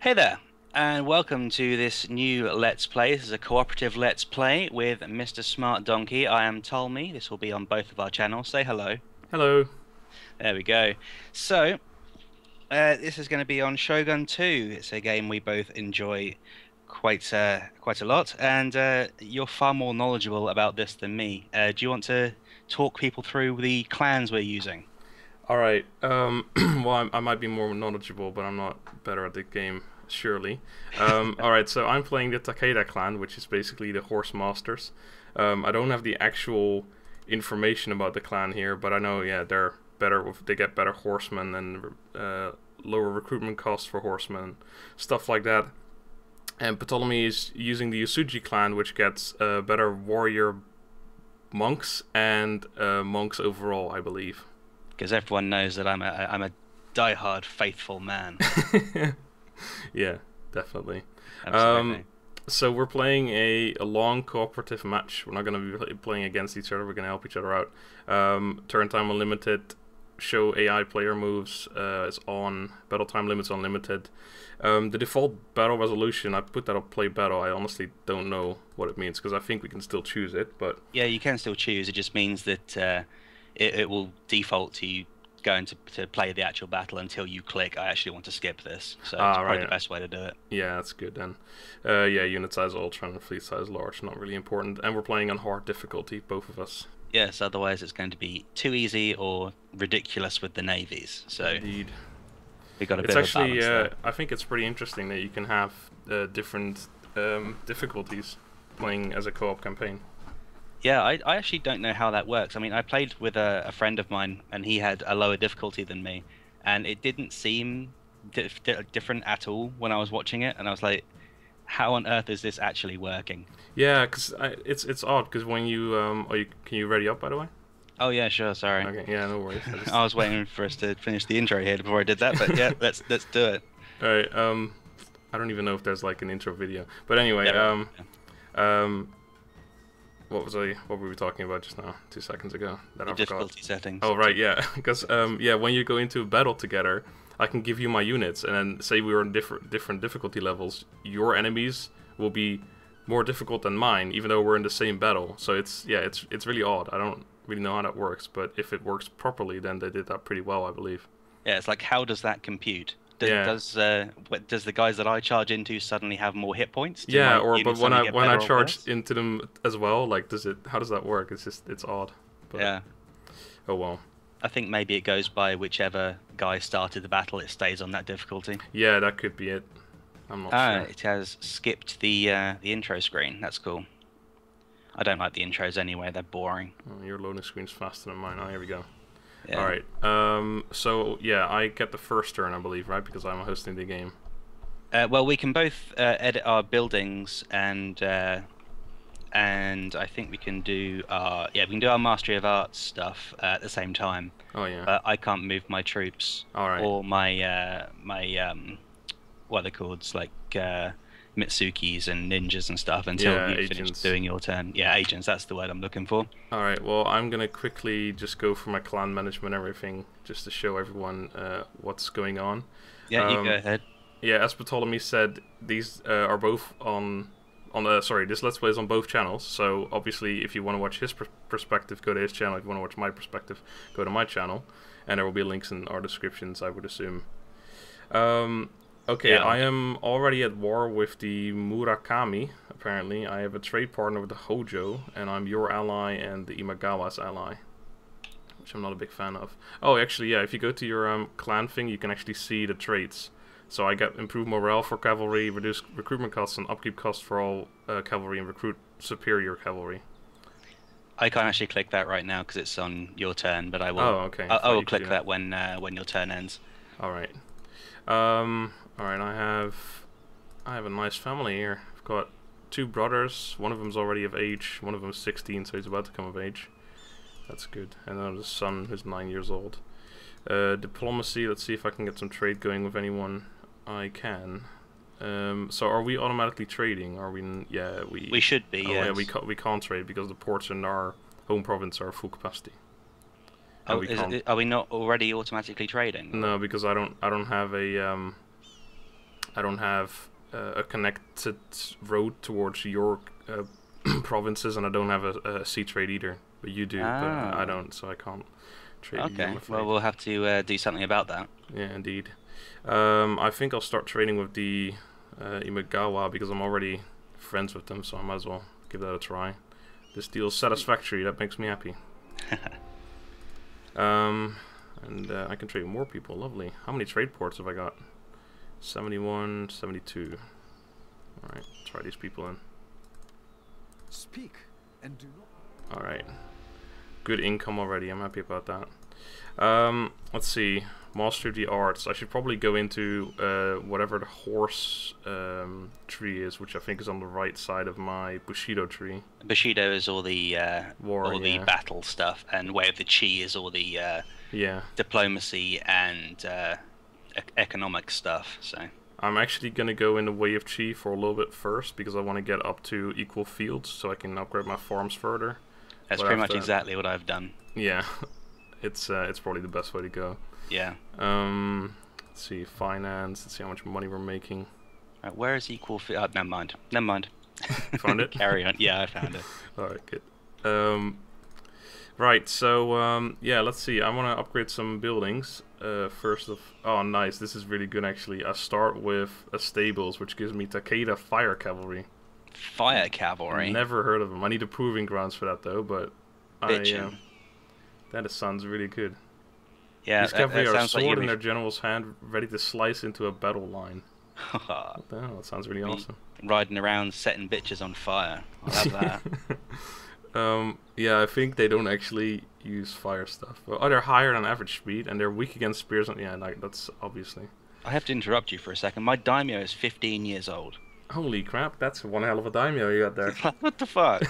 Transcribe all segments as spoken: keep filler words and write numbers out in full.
Hey there, and welcome to this new Let's Play. This is a cooperative Let's Play with Mister Smart Donkey. I am Tolmy. This will be on both of our channels. Say hello. Hello. There we go. So, uh, this is going to be on Shogun two. It's a game we both enjoy quite uh, quite a lot, and uh, you're far more knowledgeable about this than me. Uh, do you want to talk people through the clans we're using? All right. Um, well, I'm, I might be more knowledgeable, but I'm not better at the game, surely. Um, all right. So I'm playing the Takeda clan, which is basically the Horse Masters. Um, I don't have the actual information about the clan here, but I know, yeah, they're better. With, they get better horsemen and uh, lower recruitment costs for horsemen, stuff like that. And Ptolemy is using the Yasuji clan, which gets uh, better warrior monks and uh, monks overall, I believe. Because everyone knows that I'm a I'm a diehard faithful man. Yeah, definitely. Absolutely. Um, so we're playing a, a long cooperative match. We're not going to be playing against each other. We're going to help each other out. Um, turn time unlimited. Show A I player moves uh, is on. Battle time limits unlimited. Um, the default battle resolution, I put that on play battle. I honestly don't know what it means because I think we can still choose it. But Yeah, you can still choose. It just means that uh, it, it will default to you going to, to play the actual battle until you click, I actually want to skip this. So it's ah, probably right. the best way to do it. Yeah, that's good then. Uh, yeah, unit size ultra and fleet size large, not really important. And we're playing on hard difficulty, both of us. Yes, otherwise it's going to be too easy or ridiculous with the navies. So Indeed. we got a It's bit actually, of a balance uh, I think it's pretty interesting that you can have uh, different um, difficulties playing as a co-op campaign. Yeah, I, I actually don't know how that works. I mean, I played with a, a friend of mine, and he had a lower difficulty than me, and it didn't seem dif di different at all when I was watching it, and I was like, how on earth is this actually working? Yeah, because it's it's odd because when you um, oh, you, can you ready up by the way? Oh yeah, sure, sorry. Okay, yeah, no worries. I just... I was waiting for us to finish the intro here before I did that, but yeah, let's let's do it. All right. Um, I don't even know if there's like an intro video, but anyway, Yeah, right. um, Yeah. um. What was I? What were we talking about just now? Two seconds ago. That The I forgot. difficulty settings. Oh right, yeah. Because um, yeah, when you go into a battle together, I can give you my units, and then say we were on different different difficulty levels. Your enemies will be more difficult than mine, even though we're in the same battle. So it's yeah, it's it's really odd. I don't really know how that works, but if it works properly, then they did that pretty well, I believe. Yeah, it's like, how does that compute? Does Yeah. does uh, what, does the guys that I charge into suddenly have more hit points? Do Yeah, my or but units when suddenly I get when I better or charge worse? into them as well, like does it? How does that work? It's just it's odd. But, Yeah. Oh well. I think maybe it goes by whichever guy started the battle, it stays on that difficulty. Yeah, that could be it. I'm not Ah, sure. it has skipped the uh, the intro screen. That's cool. I don't like the intros anyway, they're boring. Oh, your loading screen's faster than mine. Oh, here we go. Yeah. All right. Um. So yeah, I get the first turn, I believe, right? Because I'm hosting the game. Uh, well, we can both uh, edit our buildings and uh, and I think we can do our yeah we can do our Mastery of Arts stuff uh, at the same time. Oh yeah. But I can't move my troops All right. or my uh, my um what are they called? It's like uh, Mitsukis and ninjas and stuff until Yeah, you finish agents. doing your turn. Yeah, agents. That's the word I'm looking for. All right. Well, I'm gonna quickly just go for my clan management and everything, just to show everyone uh, what's going on. Yeah, you Um, go ahead. Yeah, as Ptolemy said, these uh, are both on on uh, sorry, this Let's Play is on both channels. So obviously, if you want to watch his pr perspective, go to his channel. If you want to watch my perspective, go to my channel, and there will be links in our descriptions, I would assume. Um, okay, Yeah. I am already at war with the Murakami. Apparently, I have a trade partner with the Hojo, and I'm your ally and the Imagawa's ally, which I'm not a big fan of. Oh, actually, yeah, if you go to your um, clan thing, you can actually see the traits. So I get improved morale for cavalry, reduced recruitment costs, and upkeep costs for all uh, cavalry, and recruit superior cavalry. I can't actually click that right now because it's on your turn, but I will. Oh, okay. I, I thought will you could click do that when uh, when your turn ends. All right. Um. All right. I have, I have a nice family here. I've got two brothers. One of them's already of age. One of them's sixteen, so he's about to come of age. That's good. And then there's a son who's nine years old. Uh, diplomacy. Let's see if I can get some trade going with anyone. I can. Um, so are we automatically trading? Are we? N yeah, we. We should be. Oh, yes. yeah, we ca we can't trade because the ports in our home province are full capacity. And Oh, we is can't. it, are we not already automatically trading? No, because I don't. I don't have a. Um, I don't have uh, a connected road towards your uh, provinces, and I don't have a, a sea trade either. But you do, Ah. but I don't, so I can't trade with you, I'm Okay. afraid. Well, we'll have to uh, do something about that. Yeah, indeed. Um, I think I'll start trading with the uh, Imagawa because I'm already friends with them, so I might as well give that a try. This deal's satisfactory. That makes me happy. um, and uh, I can trade more people. Lovely. How many trade ports have I got? seventy-one, seventy-two. All right, try these people in. Speak and do not. All right. Good income already. I'm happy about that. Um, let's see. Master of the arts. I should probably go into uh, whatever the horse um, tree is, which I think is on the right side of my Bushido tree. Bushido is all the uh, War, all the yeah. battle stuff, and Way of the Chi is all the uh, Yeah. diplomacy and uh, e economic stuff. So I'm actually going to go in the Way of Chi for a little bit first because I want to get up to equal fields so I can upgrade my farms further. that's But pretty much after- exactly what I've done. Yeah. it's uh, it's probably the best way to go. Yeah. Um, let's see. Finance. Let's see how much money we're making. Right, where is equal? Fi- oh, never mind. Never mind. Found it? Carry on. Yeah, I found it. Alright, good. Um, right, so, um, yeah, let's see. I want to upgrade some buildings. Uh, first of... Oh, nice. This is really good, actually. I start with a stables, which gives me Takeda Fire Cavalry. Fire cavalry. Never heard of them. I need a proving grounds for that, though, but... I, Bitchin'. uh, that is, sounds really good. Yeah, These that, cavalry that are sounds sword like in you're their general's hand, ready to slice into a battle line. What the hell? That sounds really Me- awesome. riding around setting bitches on fire. I love that. um, yeah, I think they don't actually use fire stuff. Well, oh, they're higher than average speed, and they're weak against spears. And yeah, like that's obviously. I have to interrupt you for a second. My daimyo is fifteen years old. Holy crap! That's one hell of a daimyo you got there. What the fuck?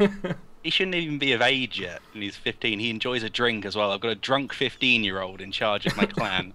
He shouldn't even be of age yet, and he's fifteen. He enjoys a drink as well. I've got a drunk fifteen-year-old in charge of my clan.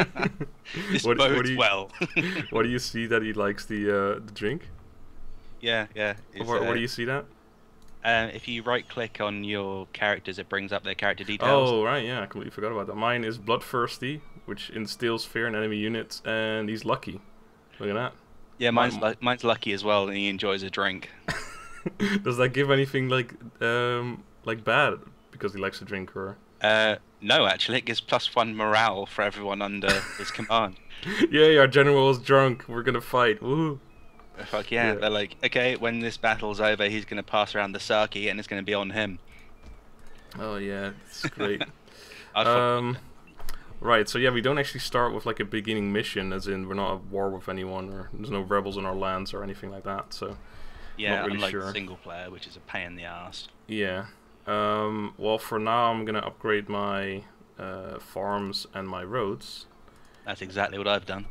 This What- what bodes do you- well. What do you see that he likes the uh, the drink? Yeah, yeah. it's, Where, uh, where do you see that? Um, if you right-click on your characters, it brings up their character details. Oh right, yeah, I completely forgot about that. Mine is bloodthirsty, which instills fear in enemy units, and he's lucky. Look at that. yeah, mine's mine- lu- mine's lucky as well, and he enjoys a drink. Does that give anything like um like bad because he likes to drink or? Uh, no, actually, it gives plus one morale for everyone under his command. Yeah, our general is drunk. We're gonna fight. Woo! Fuck yeah. Yeah. They're like, okay, when this battle's over, he's gonna pass around the sake, and it's gonna be on him. Oh yeah, it's great. I fuck- um, right. So yeah, we don't actually start with like a beginning mission, as in we're not at war with anyone, or there's no rebels in our lands or anything like that. So yeah, really unlike sure. single player, which is a pain in the ass. yeah. Um, well, for now, I'm gonna upgrade my uh, farms and my roads. That's exactly what I've done.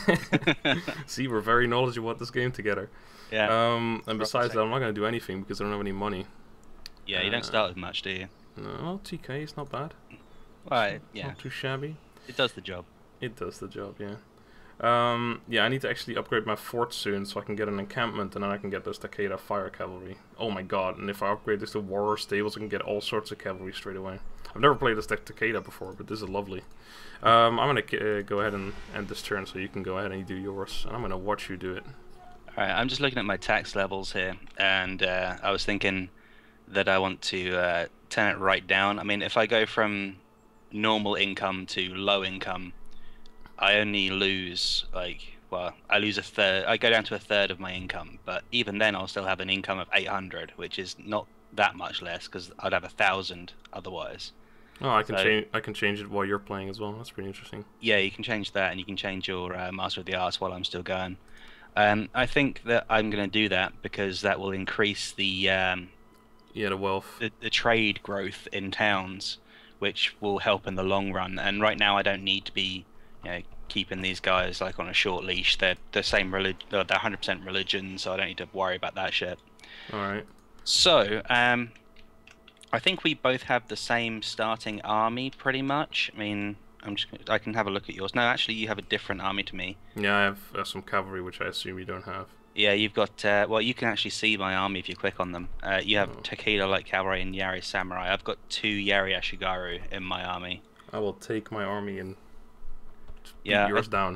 See, we're very knowledgeable at this game together. Yeah. Um, and Rock besides sec- that, I'm not gonna do anything because I don't have any money. yeah, you don't uh, start with much, do you? No, T K is not bad. Right. Yeah, Not too shabby. it does the job. It does the job, yeah. Um, yeah, I need to actually upgrade my fort soon so I can get an encampment and then I can get those Takeda Fire Cavalry. Oh my god, and if I upgrade this to Warrior Stables, I can get all sorts of cavalry straight away. I've never played this Takeda before, but this is lovely. Um, I'm gonna uh, go ahead and end this turn so you can go ahead and do yours, and I'm gonna watch you do it. Alright, I'm just looking at my tax levels here, and uh, I was thinking that I want to uh, turn it right down. I mean, if I go from normal income to low income, I only lose, like, well, I lose a third, I go down to a third of my income, but even then I'll still have an income of eight hundred, which is not that much less, because I'd have a thousand otherwise. Oh, I can So- change. I can change it while you're playing as well. That's pretty interesting. Yeah, you can change that, and you can change your uh, Master of the Arts while I'm still going. Um, I think that I'm going to do that because that will increase the, um, Yeah, the wealth. the the trade growth in towns, which will help in the long run. And right now, I don't need to be, you know, keeping these guys like on a short leash. They're the same religion. They're one hundred percent religion, so I don't need to worry about that shit. All right. So, um, I think we both have the same starting army, pretty much. I mean, I'm just I can have a look at yours. No, actually, you have a different army to me. Yeah, I have uh, some cavalry, which I assume you don't have. Yeah, you've got. Uh, well, you can actually see my army if you click on them. Uh, you have Oh. Takeda Light Cavalry and Yari Samurai. I've got two Yari Ashigaru in my army. I will take my army and beat Yeah, yours down.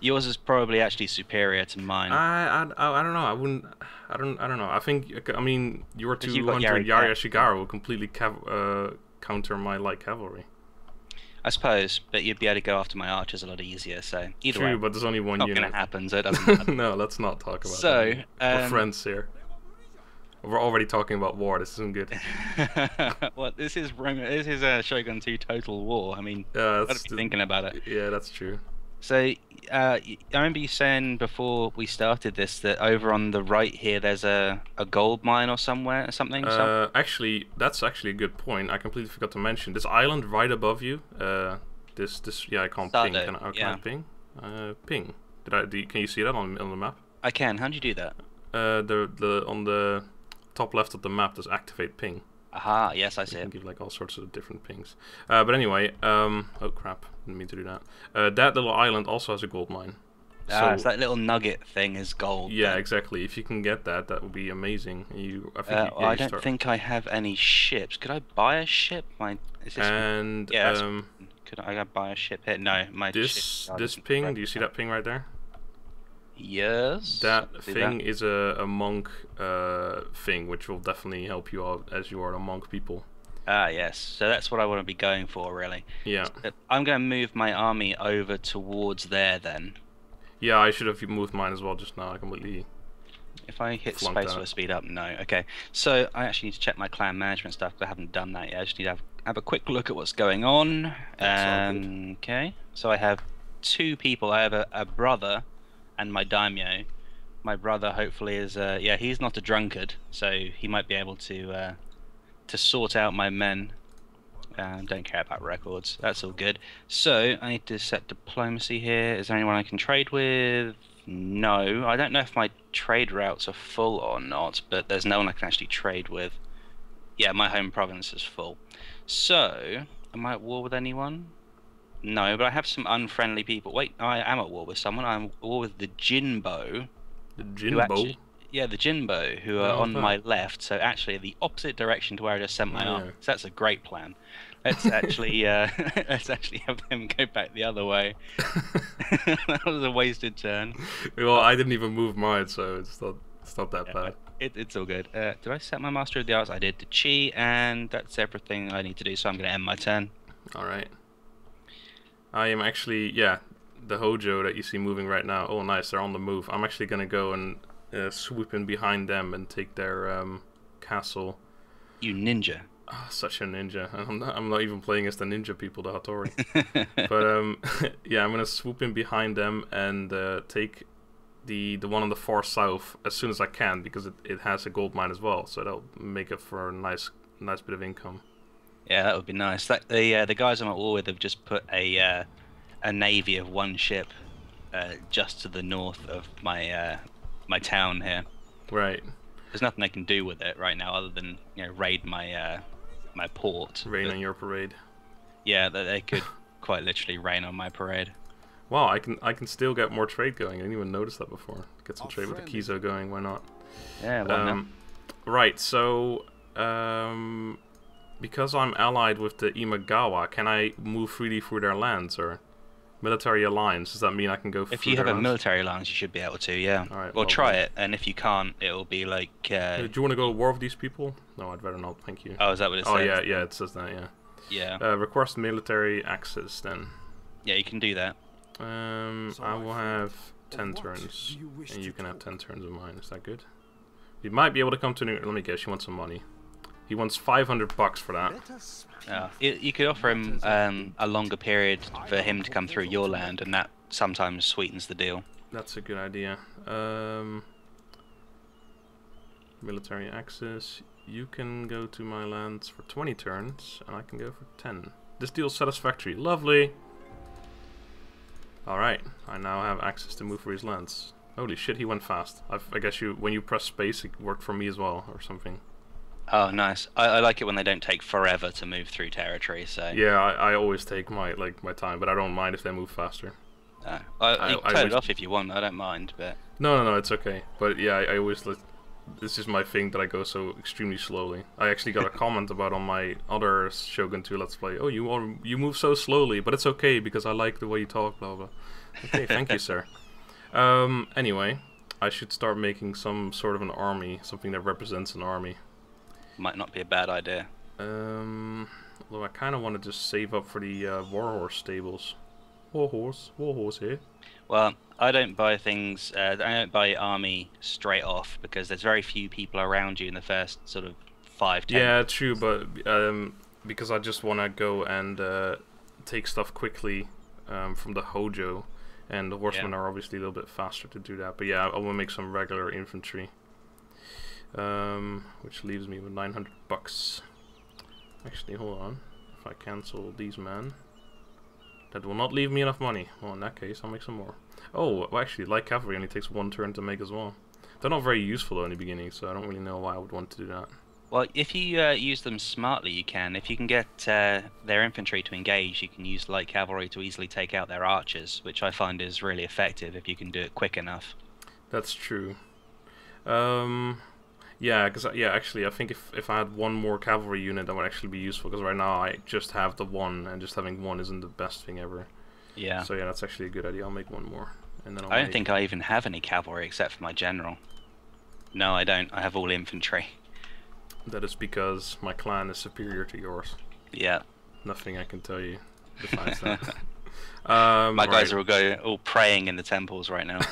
Yours is probably actually superior to mine. I, I, I don't know. I wouldn't. I don't. I don't know. I think. I mean, your Because you've two got hundred Yari Yari Cav- Ashigaru will completely cav uh, counter my light cavalry. I suppose, but you'd be able to go after my archers a lot easier. So either True, way, but there's only one not unit. going to happen. So it doesn't matter. No, let's not talk about So, that. We're um, friends here. We're already talking about war. This isn't good. well, this is Rome- this is a Shogun two Total War. I mean, Yeah, I've got that's to be thinking about it. yeah, that's true. So, uh, y- I remember you saying before we started this that over on the right here there's a, a gold mine or somewhere or something. some- Uh, actually, that's actually a good point. I completely forgot to mention this island right above you. Uh, this this yeah, I can't ping. Sardo, Can I, can yeah. I ping? Uh, ping. Did I? Do you, can you see that on on the map? I can. How'd you do that? Uh, the the on the top left of the map, there's activate ping. Aha, yes, I see You can it. give like all sorts of different pings. Uh, but anyway, um, oh crap, didn't mean to do that. Uh, that little island also has a gold mine. Ah, so that little nugget thing is gold. Yeah, then. exactly. If you can get that, that would be amazing. You, I think. Uh, you, well, yeah, I you don't start. think I have any ships. Could I buy a ship? My is this? And yeah, that's- um, could I buy a ship here? No, my this ship this doesn't ping. work. Do you see that ping right there? Yes. That see thing is a, a monk uh, thing, which will definitely help you out as you are a monk people. Ah, yes. So that's what I want to be going for, really. Yeah. Uh, I'm going to move my army over towards there then. Yeah, I should have moved mine as well just now. I completely. If I hit Flunked space out. for speed up, no. Okay. So I actually need to check my clan management stuff because I haven't done that yet. I just need to have, have a quick look at what's going on. That's all Um, okay. So I have two people. I have a, a brother and my daimyo. My brother hopefully is uh yeah, he's not a drunkard, so he might be able to uh to sort out my men. Um, don't care about records. That's all good. So I need to set diplomacy here. Is there anyone I can trade with? No. I don't know if my trade routes are full or not, but there's no one I can actually trade with. Yeah, my home province is full. So, am I at war with anyone? No, but I have some unfriendly people. Wait, I am at war with someone. I'm at war with the Jinbo. The who Jinbo. actually- yeah, the Jinbo, who are Oh, on huh. my left, so actually the opposite direction to where I just sent my Oh, army. yeah. So that's a great plan. Let's actually, uh, let's actually have them go back the other way. That was a wasted turn. Well, I didn't even move mine, so it's not it's not that bad. It, it's all good. Uh, did I set my Master of the Arts? I did to Chi, and that's everything I need to do, so I'm going to end my turn. All right. I am actually yeah, the Hojo that you see moving right now. Oh, nice, they're on the move. I'm actually gonna go and uh, swoop in behind them and take their um, castle. You ninja. Ah, such a ninja. I'm not, I'm not even playing as the ninja people, the Hattori. But um, yeah, I'm gonna swoop in behind them and uh, take the the one on the far south as soon as I can because it, it has a gold mine as well, so that'll make it for a nice nice bit of income. Yeah, that would be nice. That, the uh, the guys I'm at war with have just put a uh, a navy of one ship uh, just to the north of my uh, my town here. Right, There's nothing they can do with it right now other than you know raid my uh, my port. rain But, on your parade. yeah, that they could quite literally rain on my parade. Wow, I can I can still get more trade going. I didn't even notice that before. Get some Our trade with the friend Kizo going. Why not? Yeah, well, Um, right. So, um, because I'm allied with the Imagawa, can I move freely through their lands or military alliance? Does that mean I can go? if through you have their a lands? military alliance, you should be able to. Yeah. All right, well, well, try then. it, and if you can't, it'll be like. Uh, Uh, do you want to go to war with these people? No, I'd rather not. Thank you. oh, is that what it Oh says? yeah, yeah. It says that. Yeah. Yeah. Uh, request military access then. Yeah, you can do that. Um, So I I will think- have Of ten what turns, do you wish and to you can have talk? ten turns of mine. Is that good? You might be able to come to New. Let me guess. You want some money? He wants five hundred bucks for that. Let us Yeah. You, you could offer him um, a longer period for him to come through your land, and that sometimes sweetens the deal. That's a good idea. Um, military access. You can go to my lands for twenty turns, and I can go for ten. This deal's satisfactory. Lovely. Alright, I now have access to move for his lands. Holy shit, he went fast. I've, I guess you, when you press space, it worked for me as well, or something. Oh, nice. I, I like it when they don't take forever to move through territory. So Yeah, I, I always take my like my time, but I don't mind if they move faster. uh, I, I- you can I turn wish- it off if you want. I don't mind, but No, no, no, it's okay. But yeah, I, I always let. This is my thing that I go so extremely slowly. I actually got a comment about on my other Shogun two Let's Play. Oh, you are, you move so slowly, but it's okay because I like the way you talk, blah blah. Okay, thank you, sir. Um, anyway, I should start making some sort of an army, something that represents an army. Might not be a bad idea. Um, although I kind of want to just save up for the uh, Warhorse stables. Warhorse, Warhorse here. Well, I don't buy things. Uh, I don't buy army straight off because there's very few people around you in the first sort of five. ten Yeah, true, but um, because I just want to go and uh, take stuff quickly um, from the Hojo, and the horsemen Yeah. are obviously a little bit faster to do that. But yeah, I want to make some regular infantry, um, which leaves me with nine hundred bucks. Actually, hold on. If I cancel these men, that will not leave me enough money. Well, in that case, I'll make some more. Oh, well, actually, light cavalry only takes one turn to make as well. They're not very useful though in the beginning, so I don't really know why I would want to do that. Well, if you uh, use them smartly, you can. If you can get uh, their infantry to engage, you can use light cavalry to easily take out their archers, which I find is really effective if you can do it quick enough. That's true. Um, yeah, because yeah, actually, I think if if I had one more cavalry unit, that would actually be useful. Because right now I just have the one, and just having one isn't the best thing ever. Yeah. So yeah, that's actually a good idea. I'll make one more, and then I'll I don't make... think I even have any cavalry except for my general. No, I don't. I have all infantry. That is because my clan is superior to yours. Yeah. Nothing I can tell you besides that. um, My guys right. are all go all praying in the temples right now.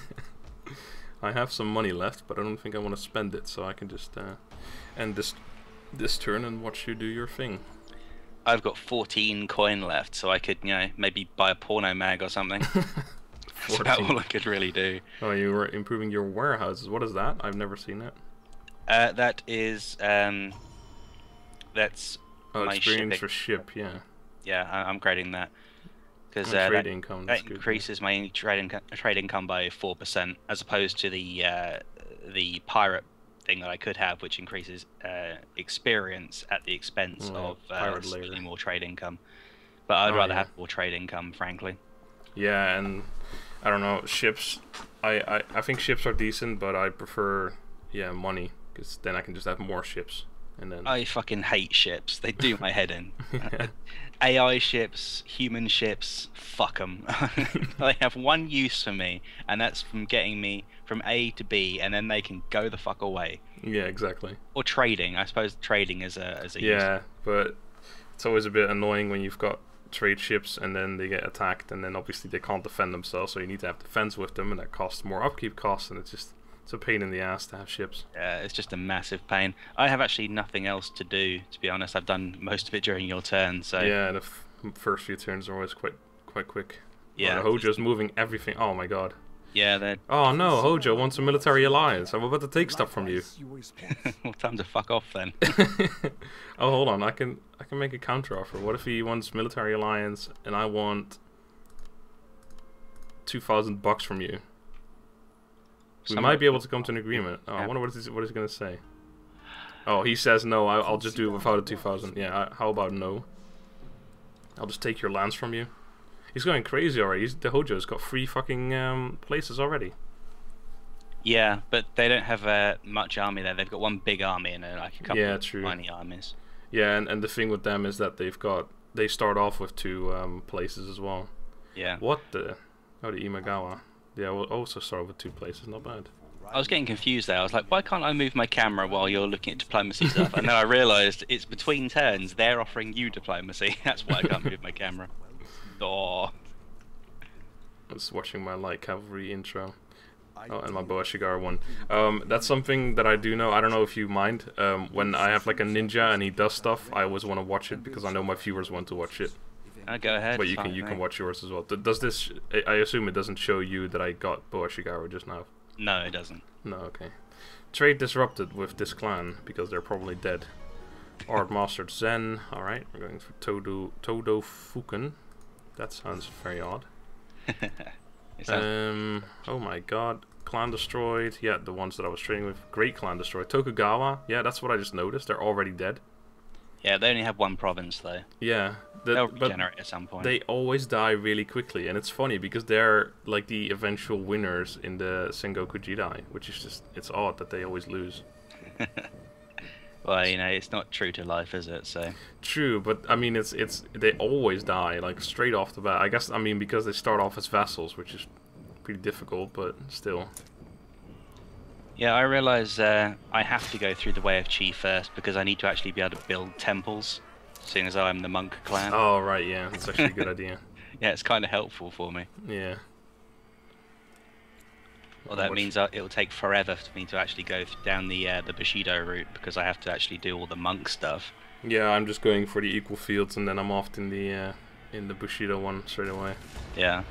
I have some money left, but I don't think I want to spend it, so I can just uh, end this this turn and watch you do your thing. I've got fourteen coin left, so I could, you know, maybe buy a porno mag or something. That's about all I could really do. Oh, you were improving your warehouses. What is that? I've never seen it. Uh, that is, um, that's Oh, my experience shipping. for ship, yeah. Yeah, I, I'm grading that because And uh, trade that, income. that That's good, yeah. increases my trade income, trade income by four percent, as opposed to the uh, the pirate thing that I could have, which increases uh, experience at the expense Yeah, of uh, pirate spending layer. more trade income. But I'd Oh, rather yeah. have more trade income, frankly. Yeah, and I don't know, ships. I, I, I think ships are decent, but I prefer, yeah, money, because then I can just have more ships. And then I fucking hate ships. They do my head in. yeah. A I ships, human ships, fuck them. They have one use for me, and that's from getting me from A to B, and then they can go the fuck away. Yeah, exactly. Or trading. I suppose trading is a as a use. Yeah, but it's always a bit annoying when you've got trade ships and then they get attacked, and then obviously they can't defend themselves, so you need to have defense with them, and that costs more upkeep costs, and it's just it's a pain in the ass to have ships. Yeah, it's just a massive pain. I have actually nothing else to do, to be honest. I've done most of it during your turn, so Yeah, the f first few turns are always quite quite quick. yeah. Oh, the Hojo's moving everything. Oh my god. Yeah, they're Oh no, Hojo wants a military alliance. I'm about to take stuff from you. well, time to fuck off then. Oh, hold on. I can I can make a counter offer. What if he wants military alliance and I want two thousand bucks from you? We Some- might be able to come to an agreement. Oh, I Yeah. wonder what he's what he's gonna say. Oh, he says no. I, I'll just do it without a two thousand. Yeah. I, how about no? I'll just take your lands from you. He's going crazy already. He's, the Hojo's got three fucking um, places already. Yeah, but they don't have uh, much army there. They've got one big army and uh, like a couple Yeah, of true. tiny armies. Yeah, and, and the thing with them is that they've got they start off with two um, places as well. Yeah. What the? Oh, the Imagawa. Yeah, we'll also start with two places. Not bad. I was getting confused there. I was like, why can't I move my camera while you're looking at diplomacy stuff? And then I realised it's between turns. They're offering you diplomacy. That's why I can't move my camera. Oh. I was watching my light cavalry intro. Oh, and my Boashigar one. Um, that's something that I do know. I don't know if you mind. Um, when I have like a ninja and he does stuff, I always want to watch it because I know my viewers want to watch it. Uh, go ahead. But you fine can you with can me. watch yours as well. D- Does this? I I assume it doesn't show you that I got Boashigar just now. No, it doesn't. No, okay. Trade disrupted with this clan because they're probably dead. Art mastered Zen. All right, we're going for Todo Todo Fuken. That sounds very odd. It sounds- Um. Oh my God. Clan destroyed. Yeah, the ones that I was trading with. Great clan destroyed. Tokugawa. Yeah, that's what I just noticed. They're already dead. yeah, they only have one province though. Yeah. The, They'll but regenerate at some point. they always die really quickly, and it's funny because they're like the eventual winners in the Sengoku Jidai, which is just it's odd that they always lose. Well, you know, it's not true to life, is it? So. True, but I mean, it's it's they always die like straight off the bat. I guess I mean because they start off as vassals, which is pretty difficult, but still. Yeah, I realize uh, I have to go through the Way of Chi first because I need to actually be able to build temples, seeing as I'm the monk clan. Oh right, yeah, that's actually a good idea. Yeah, it's kind of helpful for me. Yeah. Well, that means uh, it will take forever for me to actually go th down the uh, the Bushido route because I have to actually do all the monk stuff. Yeah, I'm just going for the equal fields, and then I'm off in the uh, in the Bushido one straight away. Yeah.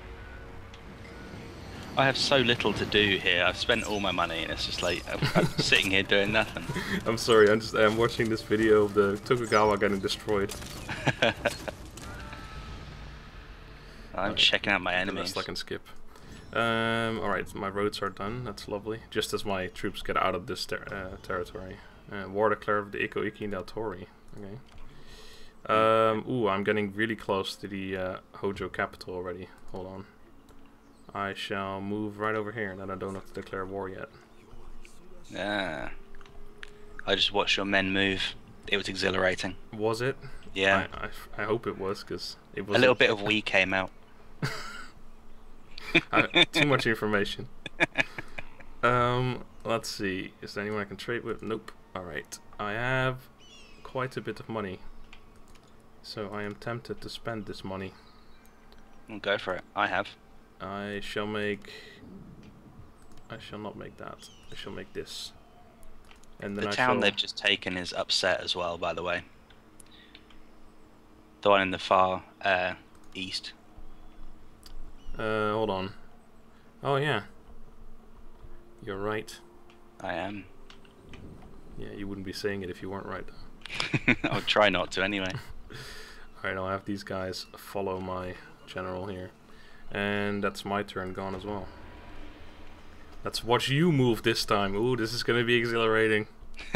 I have so little to do here. I've spent all my money, and it's just like I'm, I'm sitting here doing nothing. I'm sorry. I'm just I'm watching this video of the Tokugawa getting destroyed. I'm right. checking out my The enemies. rest I can skip. Um, Alright, my roads are done. That's lovely. Just as my troops get out of this ter uh, territory. Uh, war declared of the Iko Iki del Tori. Okay. Um, ooh, I'm getting really close to the uh, Hojo capital already. Hold on. I shall move right over here, and then I don't have to declare war yet. Yeah. I just watched your men move. It was exhilarating. Was it? Yeah. I, I, I hope it was, because it was a little bit of we came out. I, too much information. Um, let's see. Is there anyone I can trade with? Nope. Alright. I have quite a bit of money. So I am tempted to spend this money. Well, go for it. I have. I shall make... I shall not make that. I shall make this. And then The I town shall... they've just taken is upset as well, by the way. The one in the far uh, east. Uh, hold on. Oh yeah. You're right. I am. Yeah, you wouldn't be saying it if you weren't right. I'll try not to anyway. Alright, I'll have these guys follow my general here. And that's my turn gone as well. Let's watch you move this time. Ooh, this is going to be exhilarating.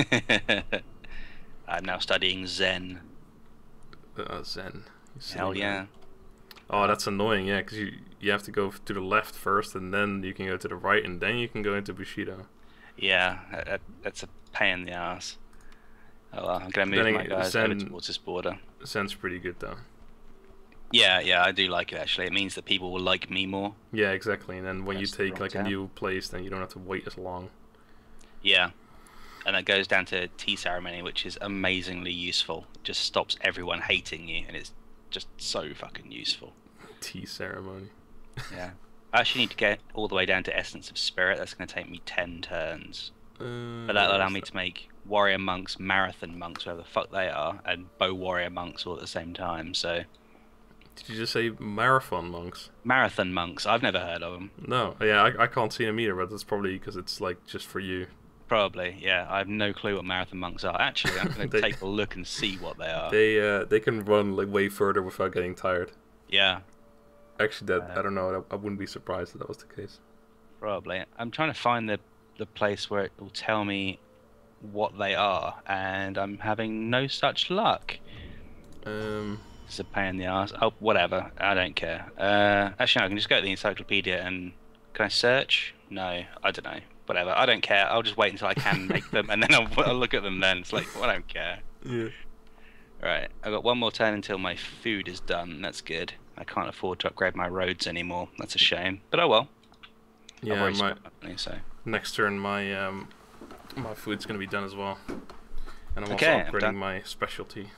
I'm now studying Zen. Uh, Zen. Hell yeah. Oh, that's annoying, yeah, because you, you have to go to the left first, and then you can go to the right, and then you can go into Bushido. Yeah, that, that, that's a pain in the ass. Oh well, I'm going to move Then my it- guys Zen- over towards this border. Zen's pretty good, though. Yeah, yeah, I do like it actually. It means that people will like me more. Yeah, exactly, and then when That's you the take wrong like a tab. new place, then you don't have to wait as long. Yeah. And that goes down to tea ceremony, which is amazingly useful. It just stops everyone hating you, and it's just so fucking useful. Tea ceremony. Yeah. I actually need to get all the way down to Essence of Spirit. That's going to take me ten turns. Uh, But that'll allow where's me that? to make warrior monks, marathon monks, whatever the fuck they are, and bow warrior monks all at the same time. So, Did you just say marathon monks? marathon monks, I've never heard of them. No, yeah, I, I can't see them either, but that's probably because it's like just for you. Probably, yeah. I have no clue what marathon monks are. Actually, I'm going They- to take a look and see what they are. They uh they can run like way further without getting tired. Yeah, Actually, that Uh, I don't know. I, I wouldn't be surprised if that was the case. probably. I'm trying to find the the place where it will tell me what they are, and I'm having no such luck. Um, It's a pain in the ass. Oh, whatever. I don't care. Uh, actually, no, I can just go to the encyclopedia and can I search? No, I don't know. Whatever. I don't care. I'll just wait until I can make them, and then I'll, I'll look at them then. It's like, well, I don't care. yeah. Right, I've got one more turn until my food is done. That's good. I can't afford to upgrade my roads anymore. That's a shame. But oh well. I've Yeah, already my spent money, so. next turn, my um, my food's gonna be done as well, and I'm Okay, also I'm upgrading done. my specialty.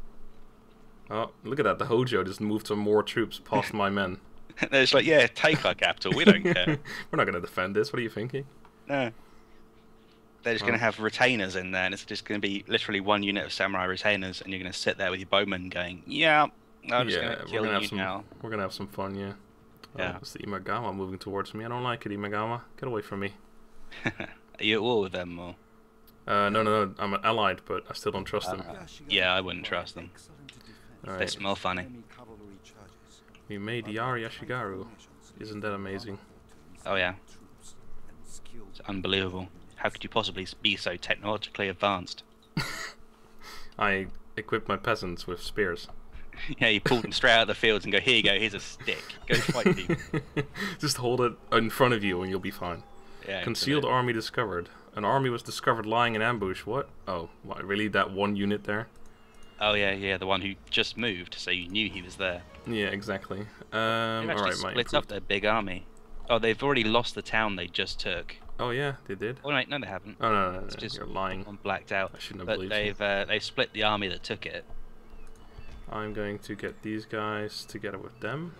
Oh, look at that! The Hojo just moved some more troops past my men. They're just like, yeah, take our capital. We don't care. We're not gonna defend this. What are you thinking? No. They're just Oh. going to have retainers in there, and it's just going to be literally one unit of samurai retainers, and you're going to sit there with your bowmen going, yeah, I'm just yeah, going to we're kill gonna have you some. now. We're gonna have some fun. Yeah. Yeah. Oh, it's the Imagawa moving towards me. I don't like it, Imagawa. Get away from me. Are you at war with them, or? Uh, no, no, no. I'm an allied, but I still don't trust them. Uh, yeah, I wouldn't trust them. All They right. smell funny. We made Yar Yashigaru. Isn't that amazing? Oh, yeah. It's unbelievable. How could you possibly be so technologically advanced? I equipped my peasants with spears. Yeah, you pull them straight out of the fields and go, here you go, here's a stick. Go fight people. Just hold it in front of you and you'll be fine. Yeah. Concealed absolutely. army discovered. An army was discovered lying in ambush. What? Oh, what, really? That one unit there? Oh yeah, yeah, the one who just moved, so you knew he was there. Yeah, exactly. Um, They've all actually right, my split up improved. their big army. Oh, they've already lost the town they just took. Oh yeah, they did. Oh wait, no, they haven't. Oh no, no, no, It's no, just you're lying. one blacked out. I shouldn't have But believed they've uh, they've split the army that took it. you. I'm going to get these guys together with them.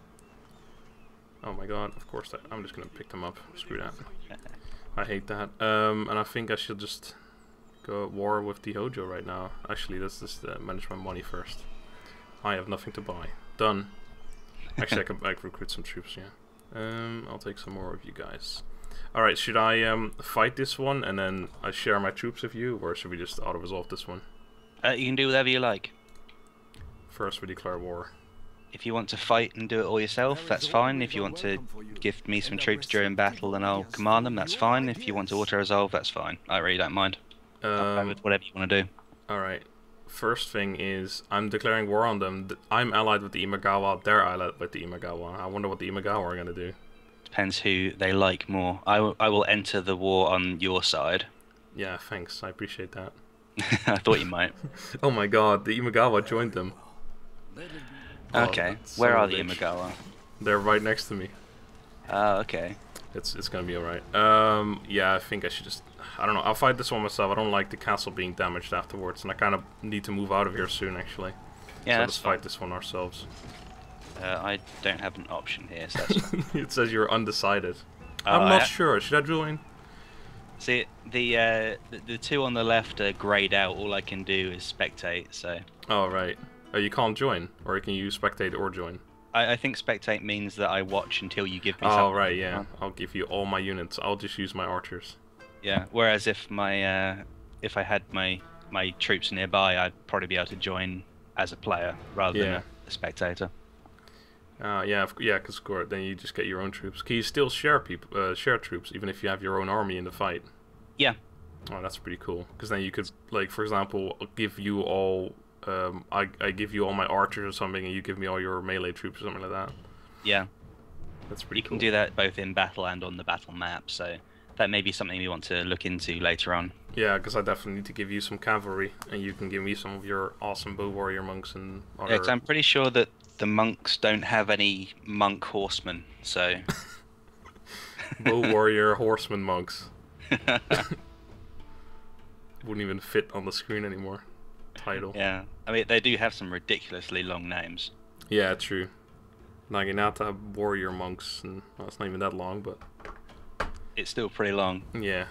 Oh my god, of course that, I'm just gonna pick them up. Screw that. I hate that. Um, and I think I should just go at war with the Hojo right now. Actually, let's just uh, manage my money first. I have nothing to buy. Done. Actually, I can, I can recruit some troops, yeah. Um, I'll take some more of you guys. Alright, should I um, fight this one and then I share my troops with you, or should we just auto-resolve this one? Uh, you can do whatever you like. First we declare war. If you want to fight and do it all yourself, that's fine. If you want to gift me some troops during battle, then I'll command them, that's fine. If you want to auto-resolve, that's fine. I really don't mind. I'm fine Um, with whatever you want to do. Alright. First thing is, I'm declaring war on them. Th- I'm allied with the Imagawa, they're allied with the Imagawa. I wonder what the Imagawa are gonna do. Depends who they like more. I, w I will enter the war on your side. Yeah, thanks, I appreciate that. I thought you might. Oh my god, the Imagawa joined them. Oh, Okay, son where of are a the bitch. Imagawa? They're right next to me. Oh, okay. It's it's gonna be alright. Um, yeah, I think I should just... I don't know, I'll fight this one myself. I don't like the castle being damaged afterwards, and I kind of need to move out of here soon, actually. Yeah, so that's let's fine. fight this one ourselves. Uh, I don't have an option here, so that's fine. It says you're undecided. Oh, I'm I not ha- sure. Should I join? See, the, uh, the the two on the left are greyed out. All I can do is spectate, so... Oh, right. Oh, you can't join, or you can use spectate or join. I, I think spectate means that I watch until you give me Oh, something. right, yeah. I'll give you all my units. I'll just use my archers. Yeah. Whereas if my uh, if I had my my troops nearby, I'd probably be able to join as a player rather Yeah. than a, a spectator. Uh, yeah, of- yeah, because then you just get your own troops. Can you still share people, uh, share troops, even if you have your own army in the fight? Yeah. Oh, that's pretty cool. Because then you could, like, for example, give you all, um, I, I give you all my archers or something, and you give me all your melee troops or something like that. Yeah. That's pretty You cool. can do that both in battle and on the battle map. So that may be something we want to look into later on. Yeah, because I definitely need to give you some cavalry, and you can give me some of your awesome bow warrior monks and other... Yeah, 'cause I'm pretty sure that the monks don't have any monk horsemen. So. bow warrior horseman monks. Wouldn't even fit on the screen anymore. Title. Yeah, I mean they do have some ridiculously long names. Yeah, true. Naginata warrior monks, and well, it's not even that long, but It's still pretty long. yeah.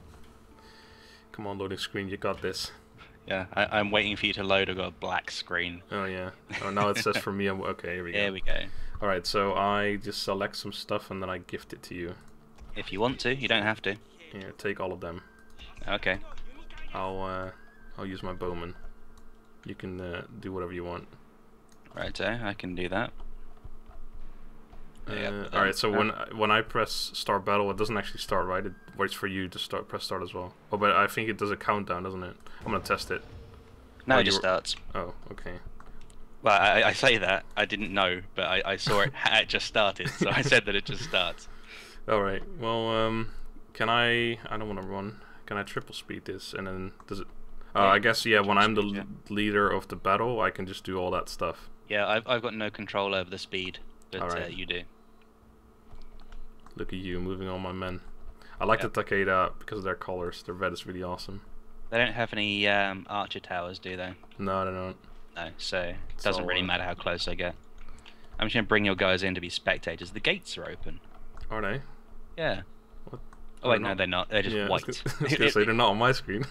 Come on, loading screen, you got this. Yeah, I, I'm waiting for you to load. I've got a black screen. Oh yeah. Oh, now it says for me. I'm, okay, here we go. There we go. All right, so I just select some stuff and then I gift it to you. If you want to, you don't have to. Here, take all of them. Okay. I'll uh, I'll use my bowman. You can uh, do whatever you want. Righto, I can do that. Uh, Yep, all right, so uh, when when I press start battle, it doesn't actually start, right? It waits for you to start press start as well. Oh, but I think it does a countdown, doesn't it? I'm gonna test it. No, Oh, it just you were- starts. Oh, okay. Well, I, I say that I didn't know, but I, I saw it. It just started, so I said that it just starts. All right. Well, um, can I? I don't want to run. Can I triple speed this and then does it? Uh, Yeah, I guess yeah. When I'm the speed, yeah. l- leader of the battle, I can just do all that stuff. Yeah, I've I've got no control over the speed, but uh, Alright. you do. Look at you moving all my men. I like Yep. the Takeda because of their colors. Their red is really awesome. They don't have any um, archer towers, do they? No, they don't. No, so it It's doesn't all, really uh, matter how close I get. I'm just gonna bring your guys in to be spectators. The gates are open. Are they? Yeah. What? Oh wait, They're no, not. they're not. They're just yeah, white. I was gonna, I was gonna say they're not on my screen.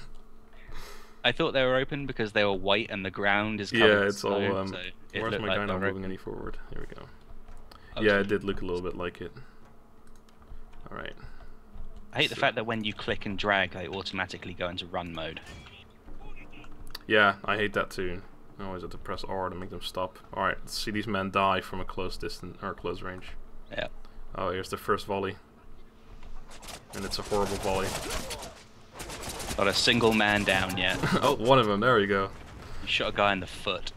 I thought they were open because they were white and the ground is covered Yeah, in it's all, snow, um, so it Where's looked my like guy they not were moving open. any forward? Here we go. Oh, Yeah, so- it did look a little bit like it. All right. I hate the So- fact that when you click and drag, they automatically go into run mode. Yeah, I hate that too. I always have to press R to make them stop. Alright, let's see these men die from a close distance or close range. Yeah. Oh, here's the first volley. And it's a horrible volley. Not a single man down yet. Oh, one of them, there we go. You shot a guy in the foot.